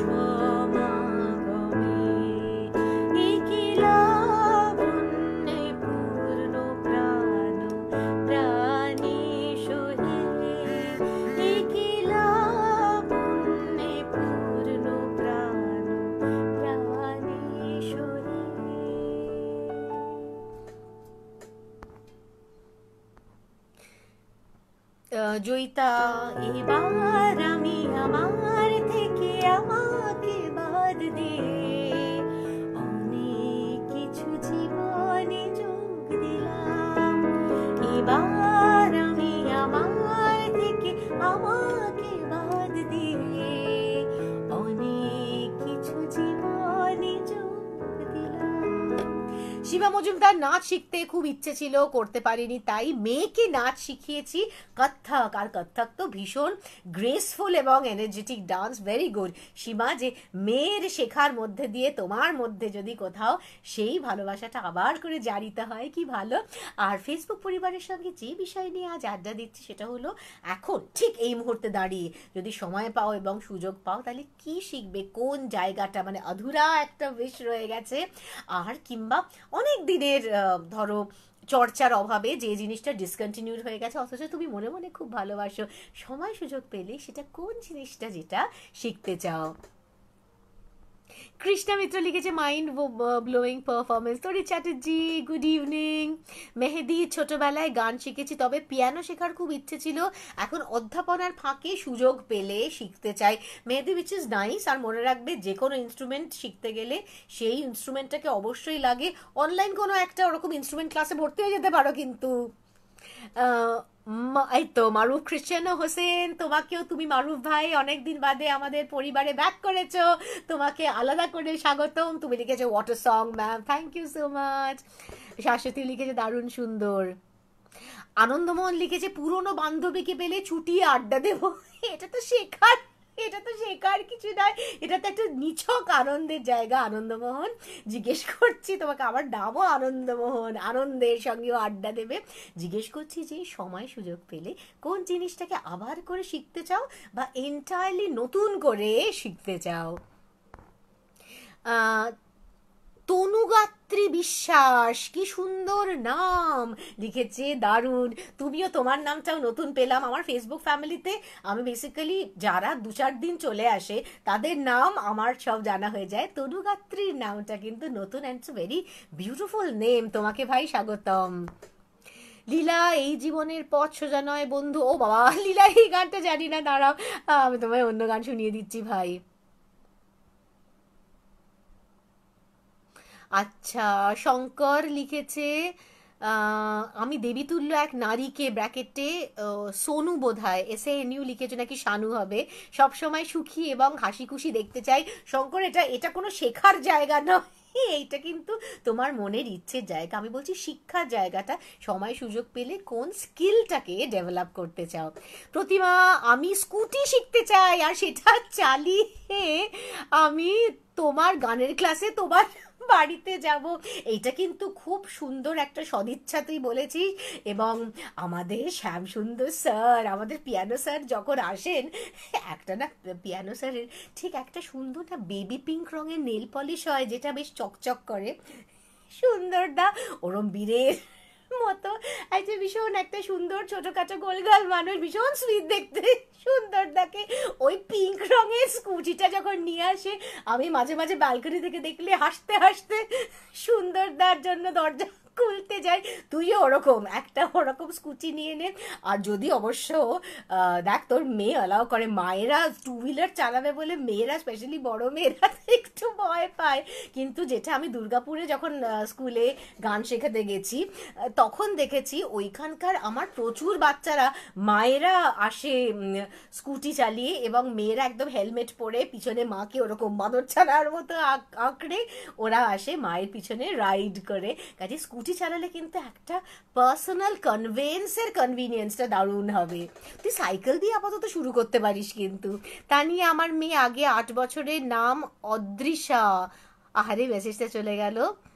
সমাগমে, একি লাবণ্যে পূর্ণ প্রাণ প্রাণেশ্বরী, একি লাবণ্যে পূর্ণ প্রাণ প্রাণেশ্বরী। জয়িতা, এবার আমি আমার থেকে আমাকে বাদ দিয়ে অনেক কিছু জীবনে যোগ দিলাম। এবার আমি আমার থেকে আমাকে বাদ দিয়ে অনেক কিছু জীবনে যোগ দিলাম। শিবা মজুমদার, নাচ শিখতে খুব ইচ্ছে ছিল, করতে পারিনি, তাই মেয়েকে নাচ শিখিয়েছি কত্থক। আর কত্থক তো ভীষণ গ্রেসফুল এবং energetic dance, very good. Seema, যে মেয়ের শেখার মধ্যে দিয়ে তোমার মধ্যে যদি কোথাও সেই ভালোবাসাটা আবার করে জারিতে হয়, কি ভালো। আর ফেসবুক পরিবারের সঙ্গে যে বিষয় নিয়ে আজ আড্ডা দিচ্ছি সেটা হলো, এখন ঠিক এই মুহূর্তে দাঁড়িয়ে যদি সময় পাও এবং সুযোগ পাও, তাহলে কি শিখবে, কোন জায়গাটা মানে অধুরা একটা উইশ রয়ে গেছে, আর কিংবা অনেক দিনের ধরো চর্চার অভাবে যে জিনিসটা ডিসকন্টিনিউড হয়ে গেছে, অথচ তুমি মনে মনে খুব ভালোবাসো, সময় সুযোগ পেলে সেটা কোন জিনিসটা যেটা শিখতে চাও। কৃষ্ণা মিত্র লিখেছে মাইন্ড ব্লোয়িং পারফরমেন্স। তরি চ্যাটার্জি, গুড ইভিনিং। মেহেদি, ছোটবেলায় গান শিখেছি, তবে পিয়ানো শেখার খুব ইচ্ছে ছিল, এখন অধ্যাপনার ফাঁকে সুযোগ পেলে শিখতে চাই। Mehedi, which is nice. আর মনে রাখবে, যে কোনো ইনস্ট্রুমেন্ট শিখতে গেলে সেই ইনস্ট্রুমেন্টটাকে অবশ্যই লাগে। অনলাইন কোনো একটা ওরকম ইনস্ট্রুমেন্ট ক্লাসে ভর্তি হয়ে যেতে পারো কিন্তু। এই তো মারুফ ক্রিশ্চিয়ানো হোসেন, তোমাকেও, তুমি মারুফ ভাই অনেকদিন বাদে আমাদের পরিবারে ব্যাক করেছো, তোমাকে আলাদা করে স্বাগতম। তুমি লিখেছো what a song ma'am, thank you so much. Shashwati লিখেছে দারুণ সুন্দর। আনন্দমোহন লিখেছে পুরনো বান্ধবীকে পেলে ছুটিয়ে আড্ডা দেবো। এটা তো শেখার, এটা তো শেখার কিছু নয়, এটা তো একটা নিছক আনন্দের জায়গা। আনন্দমোহন, জিজ্ঞেস করছি তোমাকে, আমার নামও আনন্দমোহন, আনন্দের সঙ্গেও আড্ডা দেবে। জিজ্ঞেস করছি যে সময় সুযোগ পেলে কোন জিনিসটাকে আবার করে শিখতে চাও বা এন্টায়ারলি নতুন করে শিখতে চাও। তনুগাত্রী বিশ্বাস, কি সুন্দর নাম লিখেছে, দারুণ। তুমিও, তোমার নামটাও নতুন পেলাম আমার ফেসবুক ফ্যামিলিতে। আমি বেসিক্যালি যারা 2-4 দিন চলে আসে তাদের নাম আমার সব জানা হয়ে যায়। তনুগাত্রীর নামটা কিন্তু নতুন, and it's very beautiful name. তোমাকে ভাই স্বাগতম। লীলা, এই জীবনের পথ সোজা নয় বন্ধু। ও বাবা, লীলা এই গানটা জানি না, দাঁড়াও আমি তোমায় অন্য গান শুনিয়ে দিচ্ছি ভাই। আচ্ছা, শঙ্কর লিখেছে আমি দেবীতুল্য এক নারীকে, ব্র্যাকেটে সোনু বোধহয়, SANU লিখেছে, নাকি শানু হবে, সবসময় সুখী এবং হাসি খুশি দেখতে চাই। শঙ্কর, এটা কোনো শেখার জায়গা নয়, এইটা কিন্তু তোমার মনের ইচ্ছের জায়গা। আমি বলছি শিক্ষার জায়গাটা, সময় সুযোগ পেলে কোন স্কিলটাকে ডেভেলপ করতে চাও। প্রতিমা, আমি স্কুটি শিখতে চাই, আর সেটা চালিয়ে আমি তোমার গানের ক্লাসে তোমার বাড়িতে যাব। এইটা কিন্তু খুব সুন্দর একটা সদিচ্ছা তুই বলেছিস। এবং আমাদের শ্যামসুন্দর স্যার, আমাদের পিয়ানো স্যার যখন আসেন, একটা না পিয়ানো স্যারের ঠিক একটা সুন্দর না বেবি পিঙ্ক রঙের নেল পলিশ হয়, যেটা বেশ চকচক করে। সুন্দরদা ওরম বীরের মতো একটা ভীষণ একটা সুন্দর ছোটখাটো গোলগাল মানুষ, ভীষণ সুইট দেখতে। সুন্দরদাকে ওই পিঙ্ক রঙের স্কুটিটা যখন নিয়ে আসে, আমি মাঝে মাঝে ব্যালকনি থেকে দেখলে হাসতে হাসতে সুন্দরদার জন্য দরজা খুলতে যাই, তুইও ওরকম একটা ওরকম স্কুটি নিয়ে নে। আর যদি অবশ্য দেখ তোর মেয়ে অ্যালাউ করে, মায়েরা টু হুইলার চালাবে বলে মেয়েরা, স্পেশালি বড় মেয়েরা একটু ভয় পায়। কিন্তু যেটা আমি দুর্গাপুরে যখন স্কুলে গান শেখাতে গেছি তখন দেখেছি ওইখানকার আমার প্রচুর বাচ্চারা, মায়েরা আসে স্কুটি চালিয়ে, এবং মেয়েরা একদম হেলমেট পরে পিছনে মাকে ওরকম বাঁদর ছানার মতো আঁকড়ে ওরা আসে মায়ের পিছনে রাইড করে। কাজে স্কুটি চালালে কিন্তু একটা পার্সোনাল কনভেন্সের কনভিনিয়েন্সটা দারুণ হবে। তুই সাইকেল দিয়ে আপাতত শুরু করতে পারিস কিন্তু। তা নিয়ে আমার মেয়ে আগে 8 বছরের, নাম অদৃশা। আহারে মেসেজটা চলে গেল।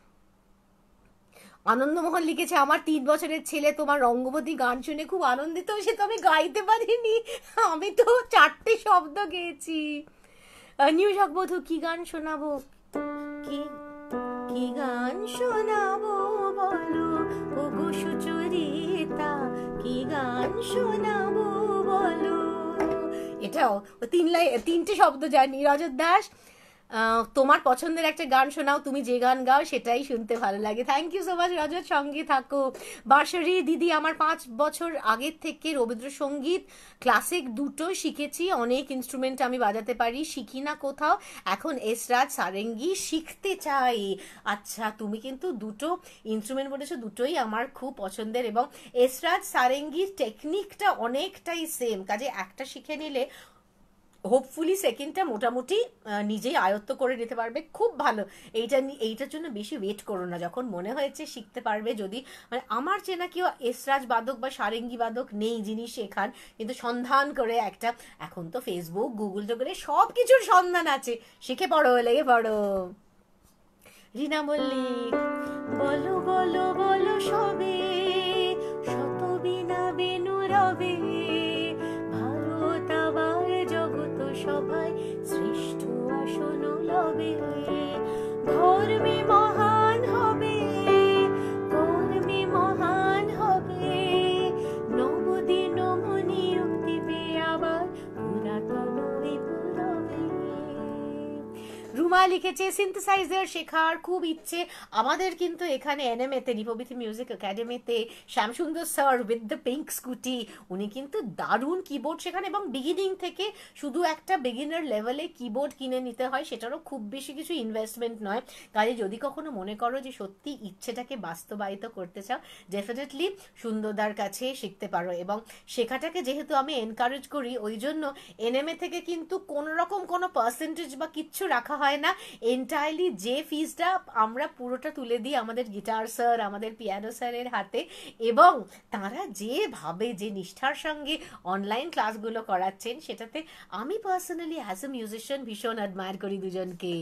আনন্দমোহন লিখেছে, আমার 3 বছরের ছেলে তোমার রঙ্গবতী গান শুনে খুব আনন্দিত, সে তো আমি গাইতে পারিনি, আমি তো 4টে শব্দ গেয়েছি। নিউ জগবধূ, কি গান শোনাবো? কি কি গান শোনাবো বলো ওগো সুচরিতা, কি গান শোনাবো বলো? এটাও 3টে শব্দ জানি। রজত দাস, তোমার পছন্দের একটা গান শোনাও, তুমি যে গান গাও সেটাই শুনতে ভালো লাগে। Thank you so much Rajat, সঙ্গে থাকো। বাঁশরি দিদি, আমার 5 বছর আগের থেকে রবীন্দ্রসঙ্গীত ক্লাসিক দুটো শিখেছি, অনেক ইনস্ট্রুমেন্ট আমি বাজাতে পারি, শিখি না কোথাও, এখন এসরাজ সারেঙ্গি শিখতে চাই। আচ্ছা, তুমি কিন্তু দুটো ইনস্ট্রুমেন্ট বলেছো, দুটোই আমার খুব পছন্দের, এবং এসরাজ সারেঙ্গির টেকনিকটা অনেকটাই সেম, কাজে একটা শিখে নিলে হোপফুলি সেকেন্ডটা মোটামুটি নিজেই আয়ত্ত করে নিতে পারবে, খুব ভালো। এইটার জন্য বেশি ওয়েট করো না, যখন মনে হয়েছে শিখতে পারবে। যদি মানে আমার চেনা কেউ এসরাজ বাদক বা সারেঙ্গি বাদক নেই যিনি শেখান, কিন্তু সন্ধান করে একটা, এখন তো ফেসবুক গুগল করে সব কিছুর সন্ধান আছে, শিখে পড়ো, লেগে পড়ো। রীনা মল্লিক, বলো বলো বলো সবে, শত বিনা বেনু রবে, ভারত আবার জগত সভায় শ্রেষ্ঠ আসন লবে, ধর্মে মহান হবে, কর্মে মহান হবে, নবদিন মনিয়োগ দিবে আবার পুরাতন বিপ্লবে। রুমা লিখেছে, সিনথেসাইজার শেখার খুব ইচ্ছে আমাদের, কিন্তু এখানে এনএমএতে, নিপবিথি মিউজিক একাডেমিতে Shyamsundar sir with the pink scooty, উনি কিন্তু দারুণ কিবোর্ড শেখান, এবং বিগিনিং থেকে শুধু একটা বিগিনার লেভেলে কিবোর্ড কিনে নিতে হয়, সেটারও খুব বেশি কিছু ইনভেস্টমেন্ট নয়। কাজে যদি কখনো মনে করো যে সত্যি ইচ্ছেটাকে বাস্তবায়িত করতে চাও, ডেফিনেটলি সুন্দরদার কাছে শিখতে পারো। এবং শেখাটাকে যেহেতু আমি এনকারেজ করি, ওই জন্য এনএমএ থেকে কিন্তু কোনো রকম কোনো পার্সেন্টেজ বা কিচ্ছু রাখা হয় না, এন্টায়ারলি যে ফিজটা আমরা পুরোটা তুলে দিই আমাদের গিটার স্যার, আমাদের পিয়ানো স্যারের হাতে, এবং তারা যেভাবে যে নিষ্ঠার সঙ্গে অনলাইন ক্লাসগুলো করাচ্ছেন, সেটাতে আমি পার্সোনালি অ্যাজ এ মিউজিশিয়ান ভীষণ অ্যাডমায়ার করি দুজনকে।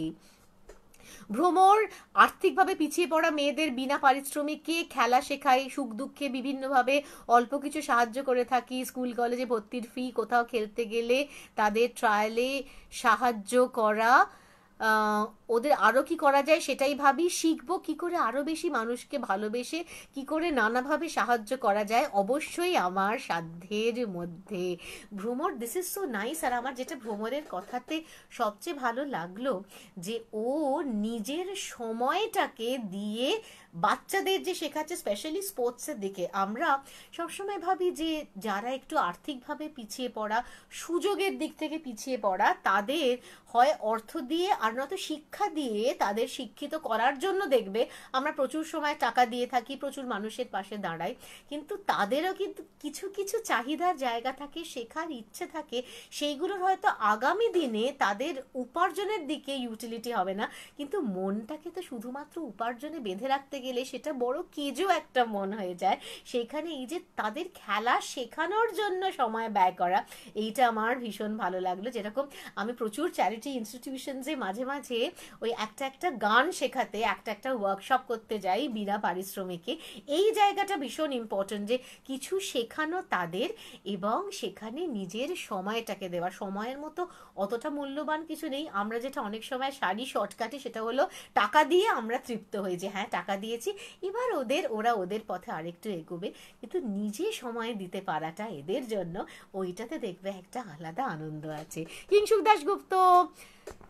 ভ্রমর, আর্থিকভাবে পিছিয়ে পড়া মেয়েদের বিনা পারিশ্রমিকে খেলা শেখাই, সুখ দুঃখে বিভিন্নভাবে অল্প কিছু সাহায্য করে থাকি, স্কুল কলেজে ভর্তির ফি, কোথাও খেলতে গেলে তাদের ট্রায়ালে সাহায্য করা, ওদের আরও কি করা যায় সেটাই ভাবি, শিখবো কি করে আরও বেশি মানুষকে ভালোবেসে কি করে নানাভাবে সাহায্য করা যায়, অবশ্যই আমার সাধ্যের মধ্যে। Bhramar, this is so nice. আর আমার যেটা ভ্রমরের কথাতে সবচেয়ে ভালো লাগলো, যে ও নিজের সময়টাকে দিয়ে বাচ্চাদের যে শেখাচ্ছে, স্পেশালি স্পোর্টসের দিকে। আমরা সবসময় ভাবি যে যারা একটু আর্থিকভাবে পিছিয়ে পড়া, সুযোগের দিক থেকে পিছিয়ে পড়া, তাদের হয় অর্থ দিয়ে আর নয়তো শিক্ষা দিয়ে তাদের শিক্ষিত করার জন্য দেখবে আমরা প্রচুর সময় টাকা দিয়ে থাকি, প্রচুর মানুষের পাশে দাঁড়াই, কিন্তু তাদেরও কিন্তু কিছু কিছু চাহিদার জায়গা থাকে, শেখার ইচ্ছে থাকে, সেইগুলোর হয়তো আগামী দিনে তাদের উপার্জনের দিকে ইউটিলিটি হবে না, কিন্তু মনটাকে তো শুধুমাত্র উপার্জনে বেঁধে রাখতে গেলে সেটা বড় কেজো একটা মন হয়ে যায়। সেখানে এই যে তাদের খেলা শেখানোর জন্য সময় ব্যয় করা, এইটা আমার ভীষণ ভালো লাগলো। যেরকম আমি প্রচুর চ্যারিটি ইনস্টিটিউশনসে মাঝে মাঝে ওই একটা গান শেখাতে, একটা ওয়ার্কশপ করতে যাই বিনা পারিশ্রমিকে। এই জায়গাটা ভীষণ ইম্পর্টেন্ট, যে কিছু শেখানো তাদের, এবং সেখানে নিজের সময়টাকে দেওয়া। সময়ের মতো অতটা মূল্যবান কিছু নেই। আমরা যেটা অনেক সময় সারি শর্টকাটে, সেটা হলো টাকা দিয়ে আমরা তৃপ্ত হই, যে হ্যাঁ টাকা দিয়েছি, এবার ওরা ওদের পথে আরেকটু এগোবে, কিন্তু নিজে সময় দিতে পারাটা এদের জন্য, ওইটাতে দেখবে একটা আলাদা আনন্দ আছে। কিংশুক দাশগুপ্ত,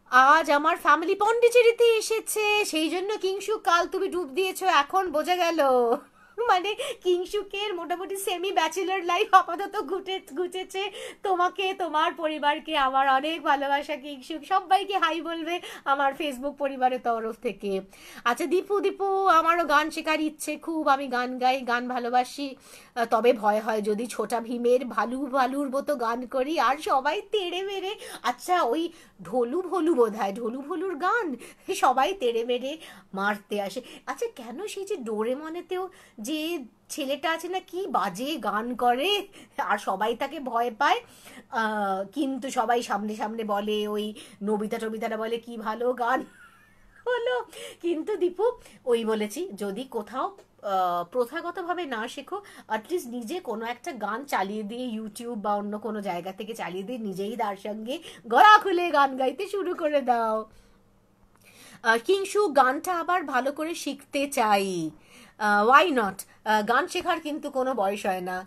আজ আমার ফ্যামিলি পন্ডিচেরিতে এসেছে, সেই জন্য কিংশুক কাল তুমি ডুব দিয়েছো, এখন বোঝা গেল। মানে কিংশুকের মোটামুটি সেমি ব্যাচেলার লাইফ আপাতত ঘুচেছে। তোমাকে, তোমার পরিবারকে আমার অনেক ভালোবাসা কিংশুক, সবাইকে হাই বলবে আমার ফেসবুক পরিবারের তরফ থেকে। আচ্ছা দীপু, আমারও গান শেখার ইচ্ছে খুব, আমি গান গাই, গান ভালোবাসি, তবে ভয় হয় যদি ছোটা ভীমের ভালুর মতো গান করি আর সবাই তেড়ে মেরে। আচ্ছা ওই ঢোলু ভোলু বোধ হয়, ঢোলু ভোলুর গান সবাই তেড়ে মেরে মারতে আসে। আচ্ছা কেন সেই যে ডোরেমনেতেও যে ছেলেটা আছে না, কি বাজে গান করে আর সবাই তাকে ভয় পায়, কিন্তু সবাই সামনে সামনে বলে, ওই নবিতারা বলে কি ভালো গান হলো। কিন্তু দীপু ওই বলেছি, যদি কোথাও প্রথাগতভাবে না শেখো, অ্যাটলিস্ট নিজে কোনো একটা গান চালিয়ে দিয়ে ইউটিউব বা অন্য কোনো জায়গা থেকে চালিয়ে দিয়ে নিজেই তার সঙ্গে গলা খুলে গান গাইতে শুরু করে দাও। কিংশু গানটা আবার ভালো করে শিখতে চাই, ওয়াই নট, গান শেখার কিন্তু কোনো বয়স হয় না।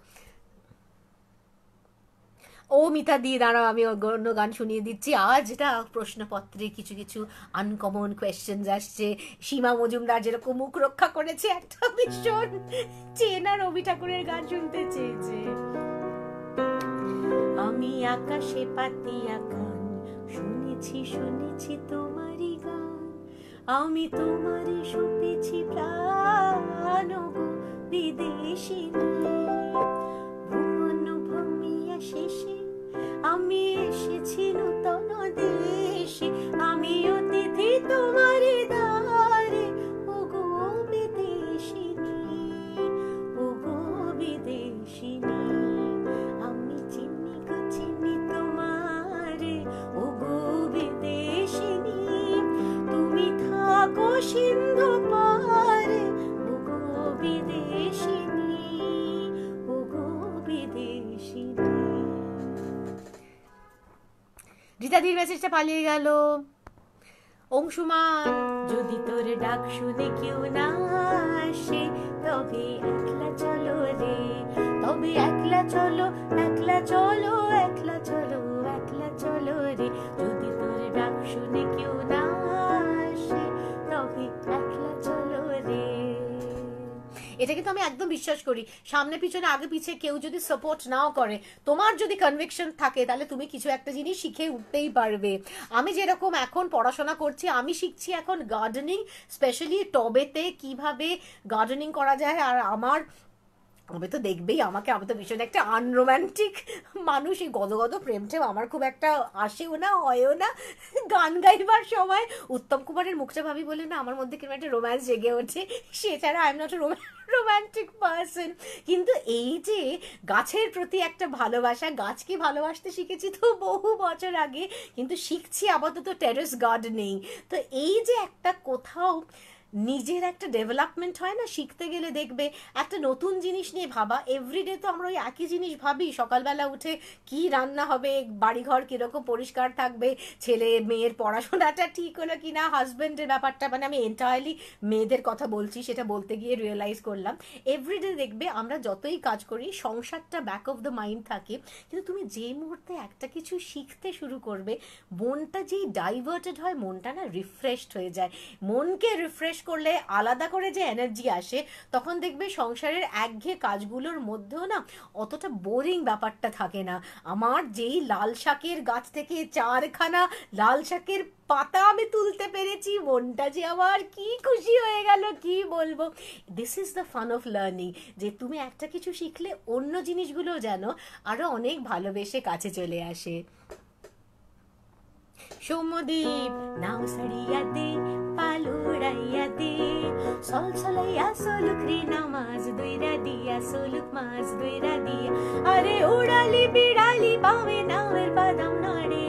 ও মিতা দিয়ে দাঁড়াও, আমি অন্য গান শুনিয়ে দিচ্ছি। আজ এটা প্রশ্নপত্রে কিছু কিছু আনকমন কোয়েশ্চেন্স আসছে। সীমা মজুমদার যেরকম মুখ রক্ষা করেছে, একটা ভীষণ চেনা রবি ঠাকুরের গান শুনতে চেয়েছে। আমি আকাশে পাতিয়া গান শুনেছি তোমারই গান, আমি তোমারই শুনেছি প্রাণ গো বিদেশিনী। ভুবন ভূমিয়া শেষে আমি এসেছি নূতন দেশে, আমি অতিথি তোমারই দ্বারে, ও গো বিদেশিনী, ও গো বিদেশিনী। আমি চিনি তোমারে, ও গো বিদেশিনী, তুমি থাকো সিন্ধু পারে, ও গো বিদেশিনী, ও গো বিদেশিনী। রীতাদির মেসেজটা পালিয়ে গেল। অংশুমান, যদি তোর ডাক শুনে কেউ না আসে, তবে একলা চলো রে, তবে একলা চলো, একলা চলো, একলা চলো, একলা চলো রে। যদি তোর ডাক শুনে কেউ না আসে, তবে একলা চলো রে। এটা কিন্তু আমি একদম বিশ্বাস করি, সামনে পিছনে আগে পিছিয়ে কেউ যদি সাপোর্ট নাও করে, তোমার যদি কনভিকশন থাকে, তাহলে তুমি কিছু একটা জিনিস শিখে উঠতেই পারবে। আমি যেরকম এখন পড়াশোনা করছি, আমি শিখছি এখন গার্ডেনিং, স্পেশালি টবেতে কিভাবে গার্ডেনিং করা যায়। আর আমি তো দেখবেই আমাকে, আমি তো ভীষণ একটা আনরোম্যান্টিক মানুষ, এই গদগদ প্রেমটেম আমার খুব একটা আসেও না, হয়ও না। গান গাইবার সময় উত্তম কুমারের মুখটা ভাবি বলে না, আমার মধ্যে কিরকম একটা রোম্যান্স জেগে ওঠে, সেছাড়া I am not romantic person. কিন্তু এই যে গাছের প্রতি একটা ভালোবাসা, গাছকে ভালোবাসতে শিখেছি তো বহু বছর আগে, কিন্তু শিখছি আপাতত টেরেস গার্ডেনিং। তো এই যে একটা কোথাও নিজের একটা ডেভেলপমেন্ট হয় না শিখতে গেলে, দেখবে একটা নতুন জিনিস নিয়ে ভাবা। এভরিডে তো আমরা ওই একই জিনিস ভাবি, সকালবেলা উঠে কি রান্না হবে, বাড়িঘর কীরকম পরিষ্কার থাকবে, ছেলে মেয়ের পড়াশোনাটা ঠিক হলো কি না, হাজব্যান্ডের ব্যাপারটা, মানে আমি এন্টায়ারলি মেয়েদের কথা বলছি, সেটা বলতে গিয়ে রিয়েলাইজ করলাম এভরিডে দেখবে আমরা যতই কাজ করি সংসারটা ব্যাক অফ দ্য মাইন্ড থাকে, কিন্তু তুমি যে মুহূর্তে একটা কিছু শিখতে শুরু করবে, মনটা যেই ডাইভার্টেড হয়, মনটা না রিফ্রেশড হয়ে যায়। মনকে রিফ্রেশ করলে আলাদা করে যে এনার্জি আসে, তখন দেখবে সংসারের একঘেয়ে কাজগুলোর মধ্যেও না অতটা বোরিং ব্যাপারটা থাকে না। আমার যেই লাল শাকের গাছ থেকে 4খানা লাল শাকের পাতা আমি তুলতে পেরেছি, মনটা যে আমার কি খুশি হয়ে গেল, কি বলবো। This is the fun of learning, যে তুমি একটা কিছু শিখলে অন্য জিনিসগুলো যেন আরো অনেক ভালোবেসে কাছে চলে আসে। সৌম্যদীপ, নাও সারিয়া দে, পালুড়াইয়া দে, সলসলাইয়া সলুক রে নামাজ দইরা দিয়া, সলুক মাছ দইরা দিয়া, আরে উড়ালি বিড়ালি বামে নামের বাদাম নাড়ে,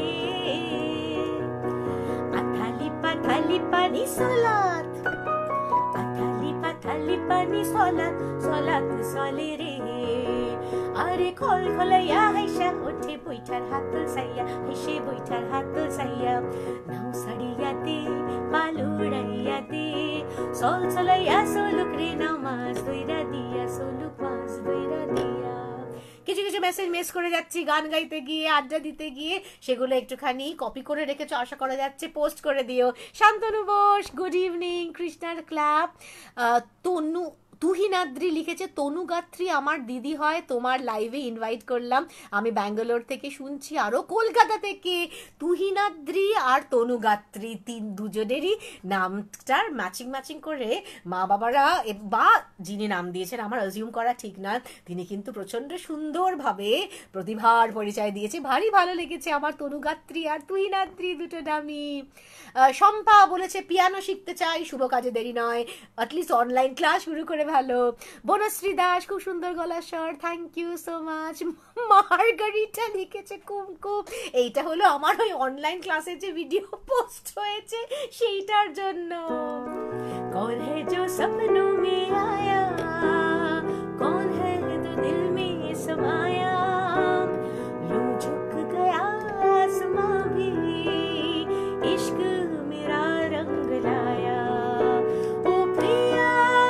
আথালি পাথালি পানি সলাত, আথালি পাথালি পানি সলাত, সলাত সলে রে, আরে খল খলাইয়া হাইসা ওঠে বৈঠার হাতল সাইয়া, হেসে বৈঠার হাতল সাইয়া, নাও সারিয়া দে, পালুড়াইয়া দে, সলসলাইয়া সলুক রে নামাজ দইরা দিয়া, সলুক মাছ দইরা দিয়া। কিছু কিছু মেসেজ মিস করে যাচ্ছি গান গাইতে গিয়ে, আড্ডা দিতে গিয়ে, সেগুলো একটুখানি কপি করে রেখেছো, আশা করা যাচ্ছে পোস্ট করে দিও। Shantanu Bose, good evening. কৃষ্ণার ক্লাব। তনু তুহিনাদ্রি লিখেছে, তনুগাত্রী আমার দিদি হয়, তোমার লাইভে ইনভাইট করলাম, আমি ব্যাঙ্গালোর থেকে শুনছি, আরও কলকাতা থেকে। তুহিনাদ্রি আর তনুগাত্রী দুজনেরই নামটার ম্যাচিং ম্যাচিং করে মা বাবারা বা যিনি নাম দিয়েছেন, আমার অ্যাজিউম করা ঠিক না, তিনি কিন্তু প্রচণ্ড সুন্দরভাবে প্রতিভার পরিচয় দিয়েছে। ভারী ভালো লেগেছে আমার তনুগাত্রী আর তুহিনাদ্রি দুটো নামই। শম্পা বলেছে পিয়ানো শিখতে চাই, শুভ কাজে দেরি নয়, অ্যাটলিস্ট অনলাইন ক্লাস শুরু করে ভালো। বনশ্রী দাস, খুব সুন্দর গলার স্বর, thank you so much. Margarita লিখেছে কুমকুম, এইটা হলো আমার ওই অনলাইন ক্লাসের যে ভিডিও পোস্ট হয়েছে সেইটার জন্য। কौन है जो सपनों में आया, कौन है जो दिल में समाया, यूं झुक गया आसमां भी, इश्क मेरा रंग लाया। ओ प्रिया,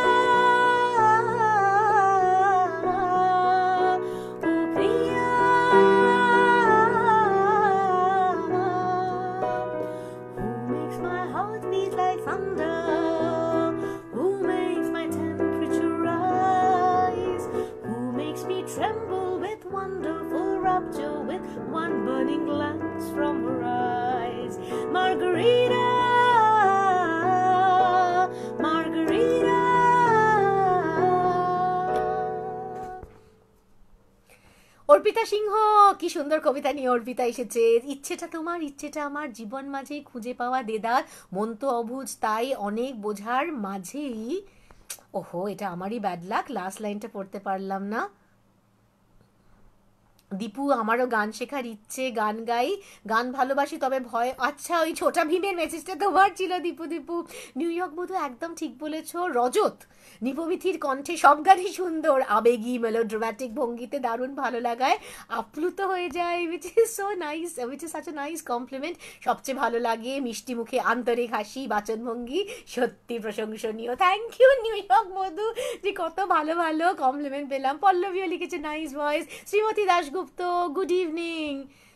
ओ प्रिया, who makes my heart beat like thunder, who makes my temperature rise, who makes me tremble with wonderful rapture, with one burning glance from her eyes. Margarita, Margarita. Arpita সিংহ, কি সুন্দর কবিতা নিয়ে অর্পিতা এসেছে। ইচ্ছেটা তোমার, ইচ্ছেটা আমার, জীবন মাঝে খুঁজে পাওয়া দেদার, মন তো অবুঝ তাই অনেক বোঝার মাঝেই। ওহো, এটা আমারই ব্যাড লাক, লাস্ট লাইনটা পড়তে পারলাম না। দীপু, আমারও গান শেখার ইচ্ছে, গান গাই, গান ভালোবাসি, তবে ভয়। আচ্ছা, ওই ছোটা ভীমের মেসেজটা তোমার ছিল দীপু। দীপু নিউ ইয়র্ক মধু, একদম ঠিক বলেছ। রজত, নিপবিথির কণ্ঠে সব গানই সুন্দর, আবেগী মেলোড্রামাটিক ভঙ্গিতে দারুণ ভালো লাগায় আপ্লুত হয়ে যায়, which is so nice, which is such a nice compliment. সবচেয়ে ভালো লাগে মিষ্টি মুখে আন্তরিক হাসি, বাচনভঙ্গি সত্যি প্রশংসনীয়। Thank you New York Madhu, যে কত ভালো ভালো কমপ্লিমেন্ট পেলাম। পল্লবীও লিখেছে nice voice. Shrimati Dasgupta, good evening.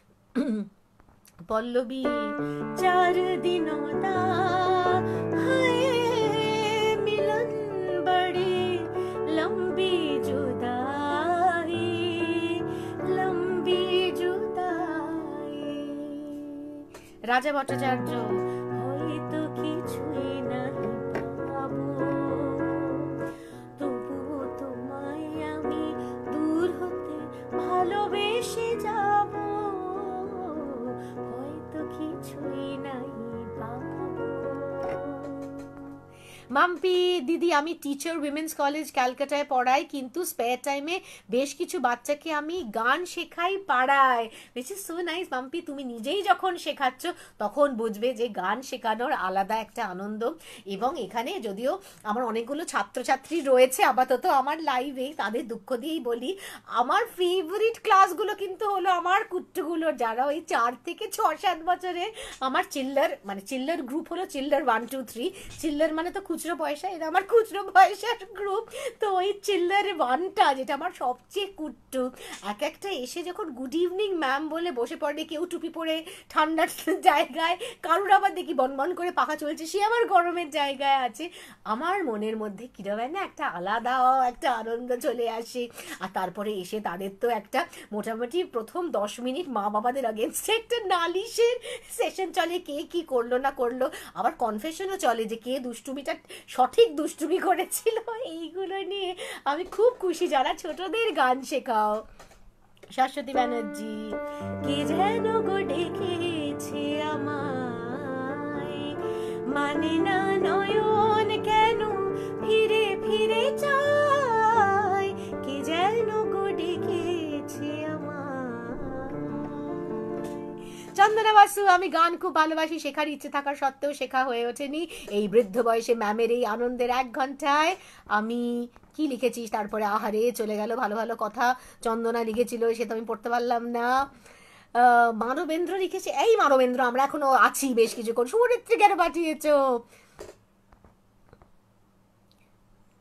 Pallavi, চার দিনों दा हाय मिलन बड़ी लंबी जुदाई, लंबी जुदाई। রাজা ভট্টাচার্য, হয়তো কিছুই নাহি পাবো, তবুও তোমায় আমি দূর হতে ভালোবেসে যাব, হয়তো কিছুই নাই পাবো। মাম্পি দিদি, আমি টিচার, উইমেন্স কলেজ ক্যালকাটায় পড়াই, কিন্তু স্পেয়ার টাইমে বেশ কিছু বাচ্চাকে আমি গান শেখাই পাড়ায়। Which is so nice Mampi, তুমি নিজেই যখন শেখাচ্ছ তখন বুঝবে যে গান শেখানোর আলাদা একটা আনন্দ। এবং এখানে যদিও আমার অনেকগুলো ছাত্রছাত্রী রয়েছে আপাতত আমার লাইভে, তাদের দুঃখ দিয়েই বলি, আমার ফেভারিট ক্লাসগুলো কিন্তু হলো আমার কুট্টুগুলোর, যারা ওই 4 থেকে 6-7 বছরে। আমার চিল্লার, মানে চিল্লার গ্রুপ হলো চিল্লার 1 2 3, চিল্লার মানে তো খুচরো পয়সা, এরা আমার খুচরো পয়সার গ্রুপ। তো ওই চিল্লার 1টা, যেটা আমার সবচেয়ে কুট্টু, এক একটা এসে যখন গুড ইভিনিং ম্যাম বলে বসে পড়ে, কেউ টুপি পরে ঠান্ডার জায়গায়, কারোর আবার দেখি বনবন করে পাখা চলছে, সে আমার গরমের জায়গায় আছে, আমার মনের মধ্যে কিরকম না একটা আলাদা একটা আনন্দ চলে আসে। আর তারপরে এসে তাদের তো একটা মোটামুটি প্রথম 10 মিনিট মা বাবাদের আগেনস্টে একটা নালিশের সেশন চলে, কে কি করলো না করলো, আবার কনফেশনও চলে যে কে দুষ্টুমিটা সঠিক দুষ্টুমি করেছিল। এইগুলো নিয়ে আমি খুব খুশি যারা ছোটদের গান শেখাও। শাশ্বতী ব্যানার্জি, কে যেন গো ডেকেছে আমায়, মানে না নয়ন কেন ফিরে ফিরে চায়, কে যেন গো ডেকেছে আমায়। চন্দনা বাসু, আমি গান খুব ভালোবাসি, শেখার ইচ্ছে থাকার সত্ত্বেও শেখা হয়ে ওঠেনি। এই বৃদ্ধ বয়সে ম্যামের এই আনন্দের 1 ঘন্টায় আমি কি লিখেছিস, তারপরে আহারে চলে গেল ভালো ভালো কথা। চন্দনা লিখেছিল, সে তো আমি পড়তে পারলাম না। মানবেন্দ্র লিখেছে, এই মানবেন্দ্র আমরা এখনো আছি বেশ কিছুক্ষণ, শুভরাত্রি কেন পাঠিয়েছ? আচ্ছা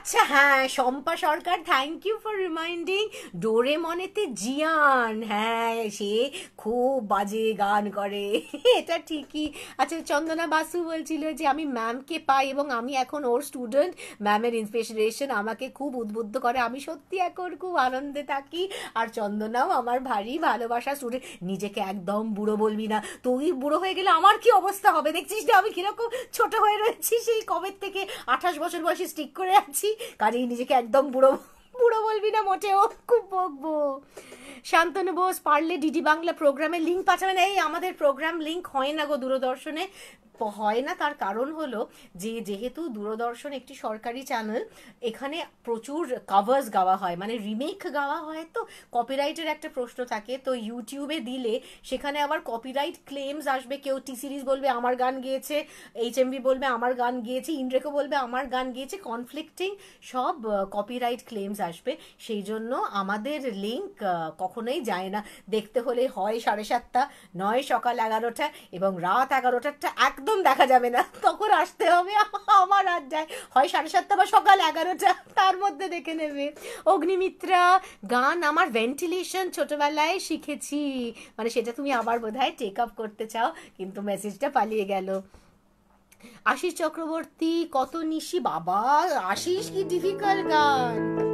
আচ্ছা হ্যাঁ, Shampa Sarkar, thank you for reminding. ডোরেমনেতে জিয়ান, হ্যাঁ সে খুব বাজে গান করে এটা ঠিকই। আচ্ছা চন্দনা বাসু বলছিল যে আমি ম্যামকে পাই এবং আমি এখন ওর স্টুডেন্ট, ম্যামের ইন্সপিরেশন আমাকে খুব উদ্বুদ্ধ করে, আমি সত্যি এখন খুব আনন্দে থাকি। আর চন্দনাও আমার ভারী ভালোবাসা স্টুডেন্ট। নিজেকে একদম বুড়ো বলবি না, তুই বুড়ো হয়ে গেলে আমার কি অবস্থা হবে, দেখছিস না আমি কিরকম ছোট হয়ে রয়েছি, সেই কবে থেকে 28 বছর বয়সে স্টিক করে আছি। কাজেই নিজেকে একদম বুড়ো বুড়ো বলবি না মোটেও, খুব বকবো। শান্তনু বোস, পারলে ডিডি বাংলা প্রোগ্রামের লিঙ্ক পাঠাবেন। এই আমাদের প্রোগ্রাম লিঙ্ক হয় না গো দূরদর্শনে, হয় না। তার কারণ হলো যে যেহেতু দূরদর্শন একটি সরকারি চ্যানেল, এখানে প্রচুর কাভার্স গাওয়া হয়, মানে রিমেক গাওয়া হয়, তো কপিরাইটের একটা প্রশ্ন থাকে। তো ইউটিউবে দিলে সেখানে আবার কপিরাইট ক্লেমস আসবে, কেউ টি সিরিজ বলবে আমার গান গিয়েছে, HMV বলবে আমার গান গিয়েছে, ইন্ড্রেকো বলবে আমার গান গিয়েছে, কনফ্লিক্টিং সব কপিরাইট ক্লেমস আসবে। সেই জন্য আমাদের লিঙ্ক কখনোই যায় না। দেখতে হলে হয় 7:30, নয় সকাল 11টা এবং রাত 11টাটা একদম দেখা যাবে না, তখন আসতে হবে। আমার আড্ডায় হয় 7:30 বা সকাল 11টা, তার মধ্যে দেখে নেবে। অগ্নিমিত্রা, গান আমার ভেন্টিলেশন ছোটবেলায় শিখেছি, মানে সেটা তুমি আবার বোধহয় টেক আপ করতে চাও, কিন্তু মেসেজটা পালিয়ে গেল। আশিস চক্রবর্তী, কত নিশি, বাবা আশিস কি ডিফিকাল্ট গান।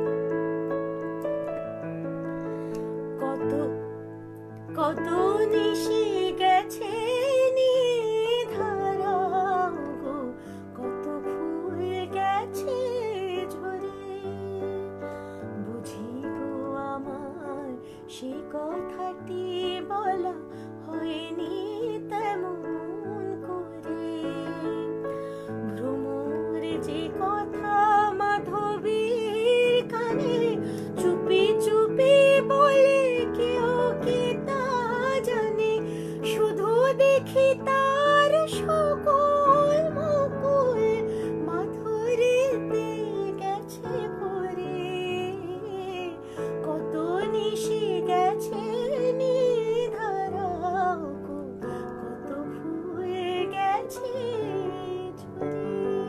কত কত নিশি গেছে নিধারা গো, কত ফুল গেছে ঝরে, বুঝি গো আমার সে কথাটি বলা হয়নি তেমন করে, ভ্রমর যে কথা মাধবীর কানে চুপি চুপি বলে, কেউ কি তা জানে, শুধু দেখি তার সকল মুকুল মাধুরীতে গেছে ভরে, কত নিশি গেছে নিধারা গো, কত ফুল গেছে ঝরে।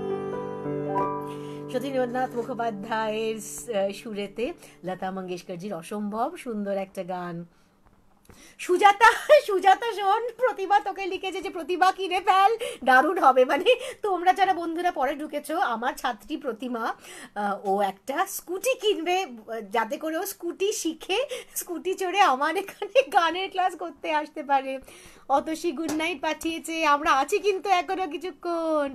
সতীন্দ্রনাথ মুখোপাধ্যায়ের সুরেতে লতা মঙ্গেশকরজির অসম্ভব সুন্দর একটা গান। সুজাতা, সুজাতা শোন, প্রতিভা তোকে লিখেছে যে প্রতিভা কিনে ফেল, দারুণ হবে। মানে তোমরা যারা বন্ধুরা পরে ঢুকেছো, আমার ছাত্রী প্রতিমা, ও একটা স্কুটি কিনবে, যাতে করে ও স্কুটি শিখে স্কুটি চড়ে আমার এখানে গানের ক্লাস করতে আসতে পারে। অতসী গুড নাইট পাঠিয়েছে, আমরা আছি কিন্তু এখনো কিছুক্ষণ।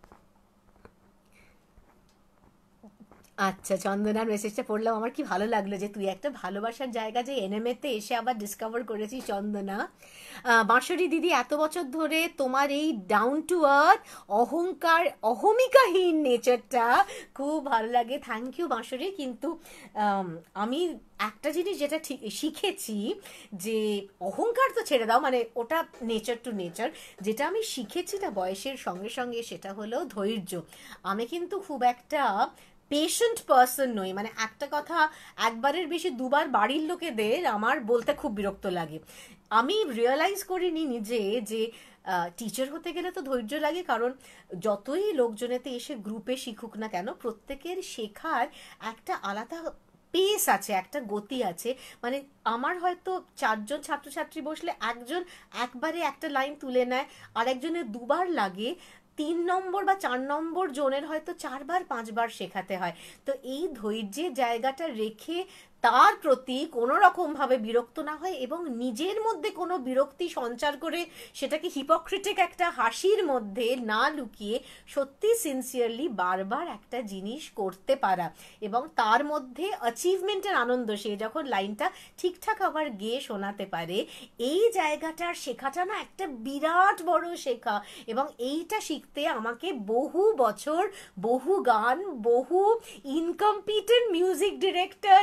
আচ্ছা চন্দনার মেসেজটা পড়লাম, আমার কি ভালো লাগলো যে তুই একটা ভালোবাসার জায়গা যে এনএমএতে এসে আবার ডিসকভার করেছিস চন্দনা। বাঁশরী দিদি, এত বছর ধরে তোমার এই ডাউন টু আর্থ অহংকার অহমিকাহীন নেচারটা খুব ভালো লাগে, থ্যাংক ইউ বাঁশরী। কিন্তু আমি একটা জিনিস যেটা ঠিক শিখেছি, যে অহংকার তো ছেড়ে দাও, মানে ওটা নেচার টু নেচার, যেটা আমি শিখেছি না বয়সের সঙ্গে সঙ্গে, সেটা হলো ধৈর্য। আমি কিন্তু খুব একটা পেশেন্ট পার্সন নই, মানে একটা কথা একবারের বেশি দুবার বাড়ির লোকেদের আমার বলতে খুব বিরক্ত লাগে। আমি রিয়েলাইজ করিনি নিজে যে টিচার হতে গেলে তো ধৈর্য লাগে, কারণ যতই লোকজনেতে এসে গ্রুপে শিখুক না কেন, প্রত্যেকের শেখার একটা আলাদা পেস আছে, একটা গতি আছে। মানে আমার হয়তো 4জন ছাত্রছাত্রী বসলে একজন একবারে একটা লাইন তুলে নেয়, আর একজনের দুবার লাগে, 3 নম্বর বা 4 নম্বর জনের হয়তো 4বার 5বার শেখাতে হয়। তো এই ধৈর্যের জায়গাটা রেখে তার প্রতি কোনো রকমভাবে বিরক্ত না হয় এবং নিজের মধ্যে কোনো বিরক্তি সঞ্চার করে সেটাকে হিপোক্রিটিক একটা হাসির মধ্যে না লুকিয়ে সত্যি সিনসিয়ারলি বারবার একটা জিনিস করতে পারা, এবং তার মধ্যে অ্যাচিভমেন্টের আনন্দ, সে যখন লাইনটা ঠিকঠাক আবার গেয়ে শোনাতে পারে, এই জায়গাটার শেখাটা না একটা বিরাট বড় শেখা। এবং এইটা শিখতে আমাকে বহু বছর, বহু গান, বহু ইনকম্পিটেন্ট মিউজিক ডিরেক্টরসের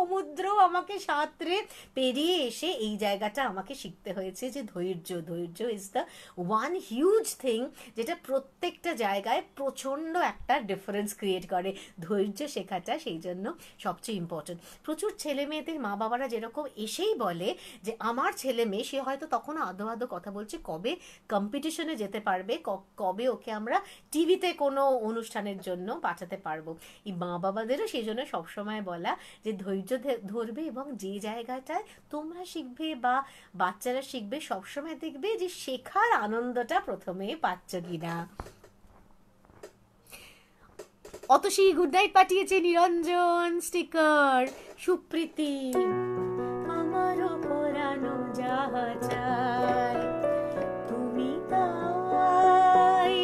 সমুদ্র আমাকে সাঁতরে পেরিয়ে এসে এই জায়গাটা আমাকে শিখতে হয়েছে যে ধৈর্য। ধৈর্য is the one huge thing যেটা প্রত্যেকটা জায়গায় প্রচণ্ড একটা ডিফারেন্স ক্রিয়েট করে। ধৈর্য শেখাটা সেই জন্য সবচেয়ে ইম্পর্টেন্ট। প্রচুর ছেলে মেয়েদের মা বাবারা যেরকম এসেই বলে যে আমার ছেলে মেয়ে, সে হয়তো তখনও আদো আদো কথা বলছে, কবে কম্পিটিশনে যেতে পারবে, কবে ওকে আমরা টিভিতে কোনো অনুষ্ঠানের জন্য পাঠাতে পারবো। এই মা বাবাদেরও সেই জন্য সবসময় বলা যে ধৈর্য ধরবে, এবং যে জায়গাটায় তোমরা শিখবে বা বাচ্চারা শিখবে সবসময় দেখবে যে শেখার আনন্দটা প্রথমে পাচ্ছ কিনা। অতসী গুড নাইট পাঠিয়েছে, নিরঞ্জন স্টিকার, সুপ্রীতি আমারও পরানো যাহা চাই তুমি তাই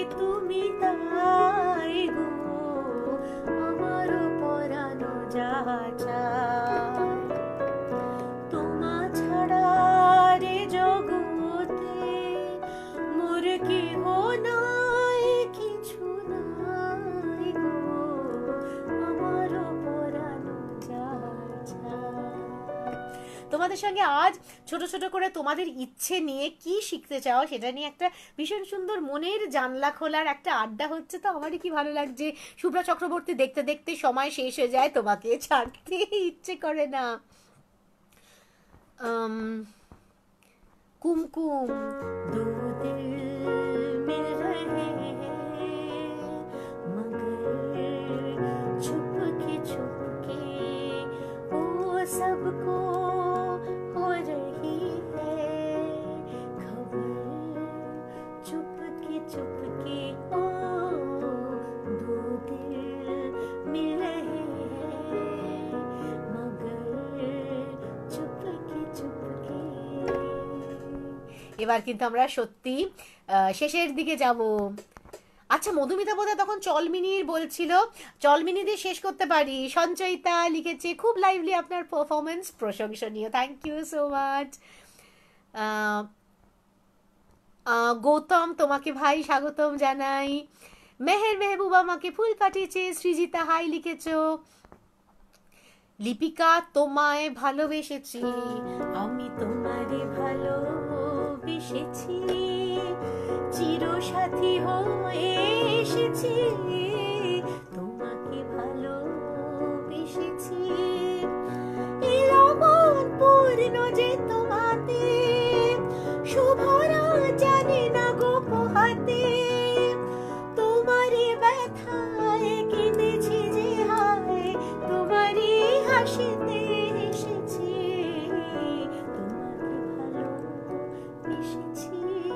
গো, আমারও পরানো যাহা চাই তোমা ছাড়া রে জগতে মোর কেহ নাই, কিছু নাই গো, আমারও পরানো যাহা চাই। তোমাদের সঙ্গে আজ ছোট ছোট করে তোমাদের ইচ্ছে নিয়ে কি শিখতে চাও সেটা নিয়ে একটা ভীষণ সুন্দর মনের জানলা খোলার একটা আড্ডা হচ্ছে। তো আমারই কি ভালো লাগছে। শুভ্রা চক্রবর্তী, দেখতে দেখতে সময় শেষ হয়ে যায়, তোমাকে ছাড়তে ইচ্ছে করে না। कुमकुम दो दिल मिल रहे मगर छुपके वो सबको हो रही है खबर, चुपके ओ दो दिल मिल रहे मगर चुपके। এবার কিন্তু আমরা সত্যি শেষের দিকে যাব। আচ্ছা, মধুমিতা বোধহয় তখন চলমিনির বলছিল, চলমিনি দিয়ে শেষ করতে পারি। সঞ্চয়িতা লিখেছে খুব লাইভলি আপনার পারফরমেন্স, প্রশংসনীয়, থ্যাংক ইউ সো মাচ। গৌতম তোমাকে ভাই স্বাগতম জানাই। মেহের মেহবুব আমাকে ফুল পাঠিয়েছে। সৃজিতা হাই লিখেছো। লিপিকা তোমায় ভালোবেসেছি আমি, তোমারে ভালোবেসেছি, চিরসাথী হয়ে এসেছি, তোমাকে ভালোবেসেছি, এরকম পূর্ণ যে তোমাতে শুভরা জানে না গো পোহাতে, তোমারে ব্যথায় কেঁদেছি যে হায়, তোমারে হাসিতে এসেছি, তোমাকে ভালোবেসেছি,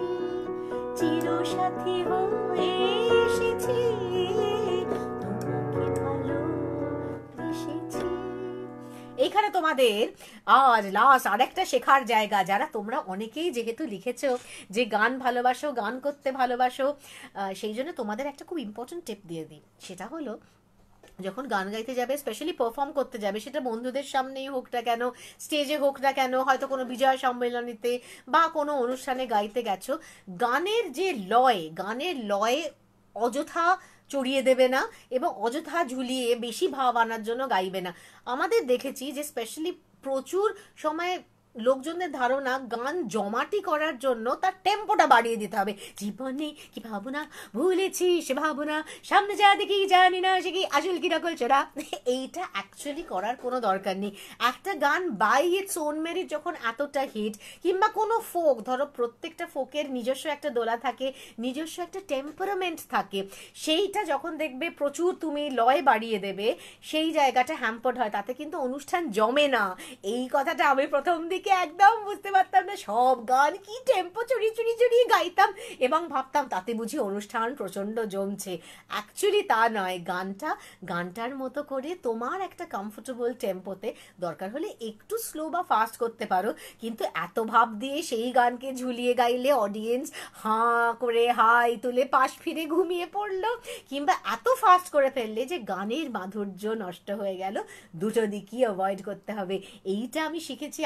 চিরসাথী হয়ে এসেছি, তোমাকে ভালোবেসেছি। এইখানে তোমাদের আজ লাস্ট আরেকটা শেখার জায়গা, যারা তোমরা অনেকেই যেহেতু লিখেছো যে গান ভালোবাসো, গান করতে ভালোবাসো, সেই জন্য তোমাদের একটা খুব ইম্পর্টেন্ট টিপ দিয়ে দিই। সেটা হলো যখন গান গাইতে যাবে, স্পেশালি পারফর্ম করতে যাবে, সেটা বন্ধুদের সামনেই হোক না কেন, স্টেজে হোক না কেন, হয়তো কোনো বিজয় সম্মেলনীতে বা কোনো অনুষ্ঠানে গাইতে গেছো, গানের যে লয়, গানের লয়ে অযথা চড়িয়ে দেবে না এবং অযথা ঝুলিয়ে বেশি ভাব আনার জন্য গাইবে না। আমাদের দেখেছি যে স্পেশালি প্রচুর সময় লোকজনের ধারণা গান জমাটি করার জন্য তার টেম্পোটা বাড়িয়ে দিতে হবে। জীবনে কি ভাবনা ভুলেছি সে ভাবনা, সামনে যা দেখি জানি না সে কি আসল কি নকল চোরা, এইটা অ্যাকচুয়ালি করার কোনো দরকার নেই। একটা গান বাই ইটস ওন মেরিট যখন এতটা হিট, কিংবা কোনো ফোক, ধরো প্রত্যেকটা ফোকের নিজস্ব একটা দোলা থাকে, নিজস্ব একটা টেম্পারামেন্ট থাকে, সেইটা যখন দেখবে প্রচুর তুমি লয় বাড়িয়ে দেবে, সেই জায়গাটা হ্যাম্পার্ড হয়, তাতে কিন্তু অনুষ্ঠান জমে না। এই কথাটা আমি প্রথম দিকে একদম বুঝতে পারতাম না, সব গান কি টেম্পো চড়িয়ে গাইতাম এবং ভাবতাম তাতে বুঝি অনুষ্ঠান প্রচন্ড জমছে। অ্যাকচুয়ালি তা নয়, গানটার মতো করে তোমার একটা কমফোর্টেবল টেম্পোতে, দরকার হলে একটু স্লো বা ফাস্ট করতে পারো, কিন্তু এত ভাব দিয়ে সেই গানকে ঝুলিয়ে গাইলে অডিয়েন্স হাঁ করে হাই তুলে পাশ ফিরে ঘুমিয়ে পড়লো, কিংবা এত ফাস্ট করে ফেললে যে গানের মাধুর্য নষ্ট হয়ে গেল। দুটো দিকই অ্যাভয়েড করতে হবে। এইটা আমি শিখেছি আমার একটা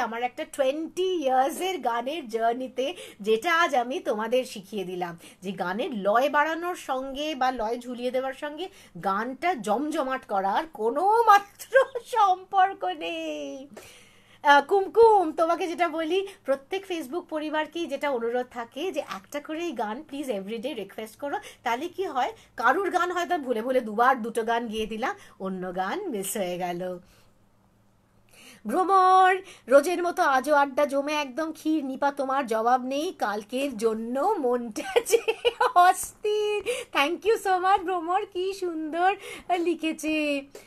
20 ইয়ার্সের গানের জার্নিতে, যেটা আজ আমি তোমাদের শিখিয়ে দিলাম, যে গানের লয় বাড়ানোর সঙ্গে বা লয় ঝুলিয়ে দেওয়ার সঙ্গে গানটা জমজমাট করার কোনো মাত্র সম্পর্ক নেই। কুমকুম, তোমাকে যেটা বলি, প্রত্যেক ফেসবুক পরিবারকেই যেটা অনুরোধ থাকে যে একটা করেই গান প্লিজ এভরিডে রিকোয়েস্ট করো। তাহলে কি হয়, কারুর গান হয়তো ভুলে ভুলে দুবার দুটো গান গিয়ে দিলাম, অন্য গান মিস হয়ে গেল। ভ্রমর, রোজের মতো আজও আড্ডা জমে একদম ক্ষীর নিপা, তোমার জবাব নেই, কালকের জন্য মনটা যে অস্থির। থ্যাংক ইউ সো মাচ ভ্রমর, কি সুন্দর লিখেছে।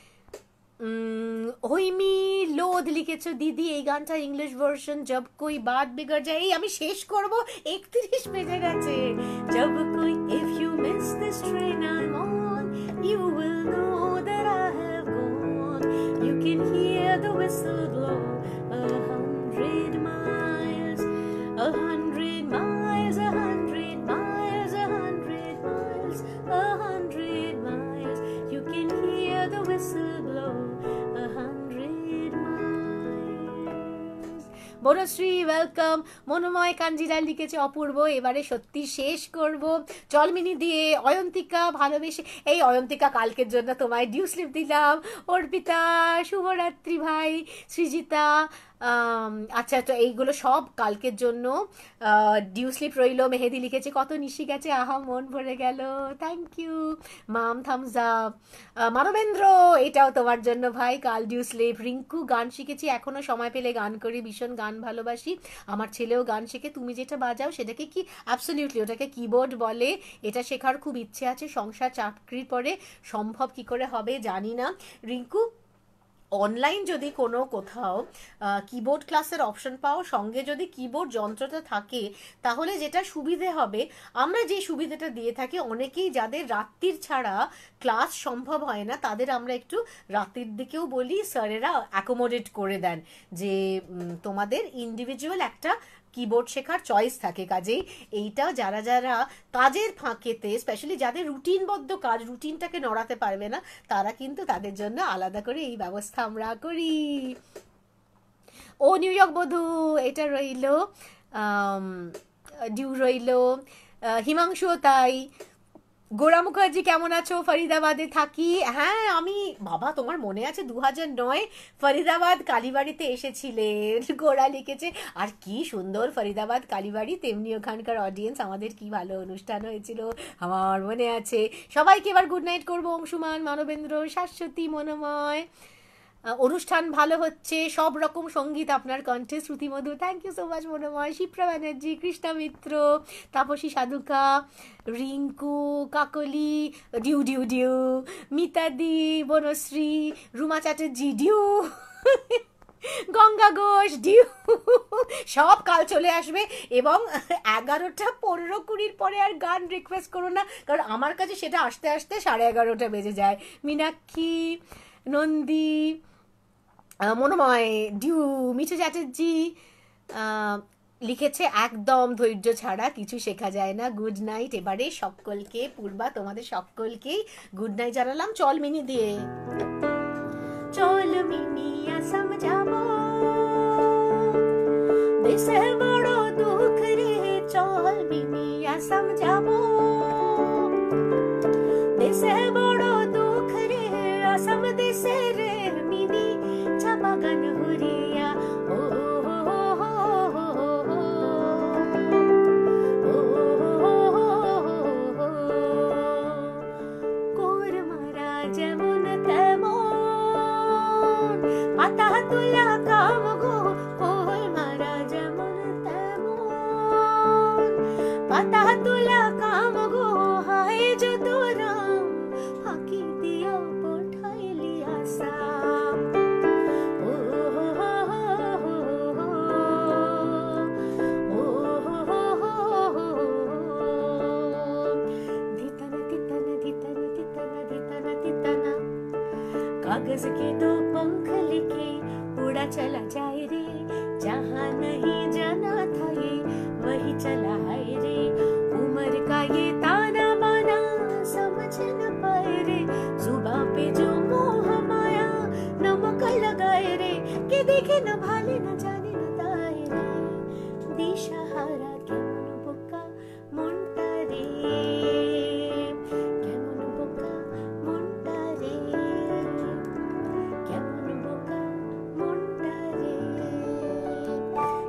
হৈমি লোদ লিখেছো, দিদি এই গানটা ইংলিশ ভার্সন, জব কই বাত বিগড় যায়। এই আমি শেষ করব, 31 বেজে গেছে। জব কই, if you miss this train I'm on, you will know that I have gone. You can hear the whistle blow 100 miles, 100 miles, 100 miles, 100 miles, 100 miles. You can hear the whistle blow 100 miles. Banashree welcome. Manomay Kanjira লিখেছে, অপূর্ব এবারে সত্যি শেষ করব। জলমিনি দিয়ে অয়ন্তিকা, ভালোবেসে, এই অয়ন্তিকা কালকের জন্য তোমায় ডিউ স্লিপ দিলাম। অর্পিতা, শুভরাত্রি ভাই। সৃজিতা, আচ্ছা, তো এইগুলো সব কালকের জন্য ডিউ স্লিপ রইল। মেহেদি লিখেছে, কত নিশি গেছে, আহা মন ভরে গেল, thank you ma'am, thumbs up. Manabendra, এটাও তোমার জন্য ভাই, কাল ডিউ স্লিপ। রিঙ্কু, গান শিখেছি, এখনো সময় পেলে গান করি, ভীষণ গান ভালোবাসি, আমার ছেলেও গান শেখে, তুমি যেটা বাজাও সেটাকে কি, অ্যাবসলিউটলি ওটাকে কিবোর্ড বলে, এটা শেখার খুব ইচ্ছে আছে, সংসার চাকরির পরে সম্ভব কি করে হবে জানি না। রিঙ্কু, অনলাইন যদি কোনো কোথাও কিবোর্ড ক্লাসের অপশন পাও, সঙ্গে যদি কিবোর্ড যন্ত্রটা থাকে, তাহলে যেটা সুবিধে হবে, আমরা যে সুবিধাটা দিয়ে থাকি, অনেকেই যাদের রাত্রির ছাড়া ক্লাস সম্ভব হয় না, তাদের আমরা একটু রাত্রির দিকেও বলি, স্যারেরা অ্যাকোমোডেট করে দেন যে তোমাদের ইন্ডিভিজুয়াল একটা কিবোর্ড শেখার চয়েস থাকে। কাজেই এইটাও যারা যারা কাজের ফাঁকেতে, স্পেশালি যাদের রুটিনবদ্ধ কাজ, রুটিনটাকে নড়াতে পারবে না, তারা কিন্তু তাদের জন্য আলাদা করে এই ব্যবস্থা আমরা করি। ও নিউ ইয়র্ক বধূ, এটা রইল, ডিউ রইল। হিমাংশুও তাই। গোরা মুখার্জি, কেমন আছো? ফরিদাবাদে থাকি। হ্যাঁ, আমি, বাবা তোমার মনে আছে 2009 ফরিদাবাদ কালীবাড়িতে এসেছিলেন, গোরা লিখেছে। আর কি সুন্দর ফরিদাবাদ কালীবাড়ি, তেমনি ওখানকার অডিয়েন্স, আমাদের কি ভালো অনুষ্ঠান হয়েছিল, আমার মনে আছে। সবাইকে এবার গুড নাইট করবো। অংশুমান, মানবেন্দ্র, শাশ্বতী, মনোময়, অনুষ্ঠান ভালো হচ্ছে, সব রকম সঙ্গীত আপনার কণ্ঠে, শ্রুতিমধু, thank you so much Manomay. Shipra Banerjee, Krishna Mitra, Tapasi Sadhuka, Rinku, Kakali, ডিউ ডিউ ডিউ, মিতাদি, বনশ্রী, রুমা চ্যাটার্জি, ডিউ, গঙ্গা ঘোষ, ডিউ, সব কাল চলে আসবে। এবং 11টা 15-20 পরে আর গান রিকোয়েস্ট করো না, কারণ আমার কাছে সেটা আসতে আসতে 11:30 বেজে যায়। মীনাক্ষী, নন্দী, মনোময়, ডিউ, মিঠু চ্যাটার্জি লিখেছে, একদম ধৈর্য ছাড়া কিছু শেখা যায় না। গুড নাইট এবারে সকলকে, পূর্বা তোমাদের সকলকেই গুড নাইট জানালাম চল মিনি দিয়ে। চল মিনি আসাম যাবো, দেশে বড় দুঃখ রে, চল মিনি আসাম যাবো, দেশে বড় দুঃখ রে, আসাম দেশে রে মিনি চা বাগান হরিয়া। ও কোর মারা যেমন তেমন, পাতা তুলা কাম গো, কোর মারা যেমন তেমন, পাতা তুলা কাম গো, হায় যত রাম ফাঁকি দিয়া পঠাইলি আসাম। ও ধিতানা ধিতানা ধিতানা ধিতানা ধিতানা ধিতানা, कागज के दो पंख लिखे उड़ा चला जाए रे, जहाँ नहीं जाना था ये वही चला है रे, उम्र का ये ताना बाना समझ न पाए रे, जुबां पे जो मोह माया नमक लगाए रे, कि देखे न भाले न जाने न दाए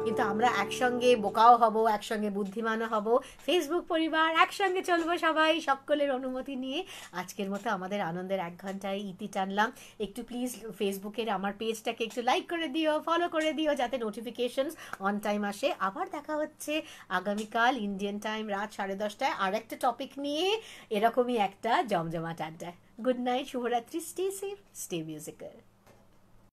কিন্তু আমরা একসঙ্গে বোকাও হব, একসঙ্গে বুদ্ধিমানও হব। ফেসবুক পরিবার একসঙ্গে চলবো সবাই, সকলের অনুমতি নিয়ে। আজকের মতো আমাদের আনন্দের 1 ঘন্টায় ইতি টানলাম। একটু প্লিজ ফেসবুকের আমার পেজটাকে একটু লাইক করে দিও, ফলো করে দিও, যাতে নোটিফিকেশনস অন টাইম আসে। আবার দেখা হচ্ছে আগামীকাল ইন্ডিয়ান টাইম রাত 10:30টায় আর একটা টপিক নিয়ে, এরকমই একটা জমজমাট আড্ডায়। গুড নাইট, শুভরাত্রি, স্টে সেফ, স্টে মিউজিক্যাল।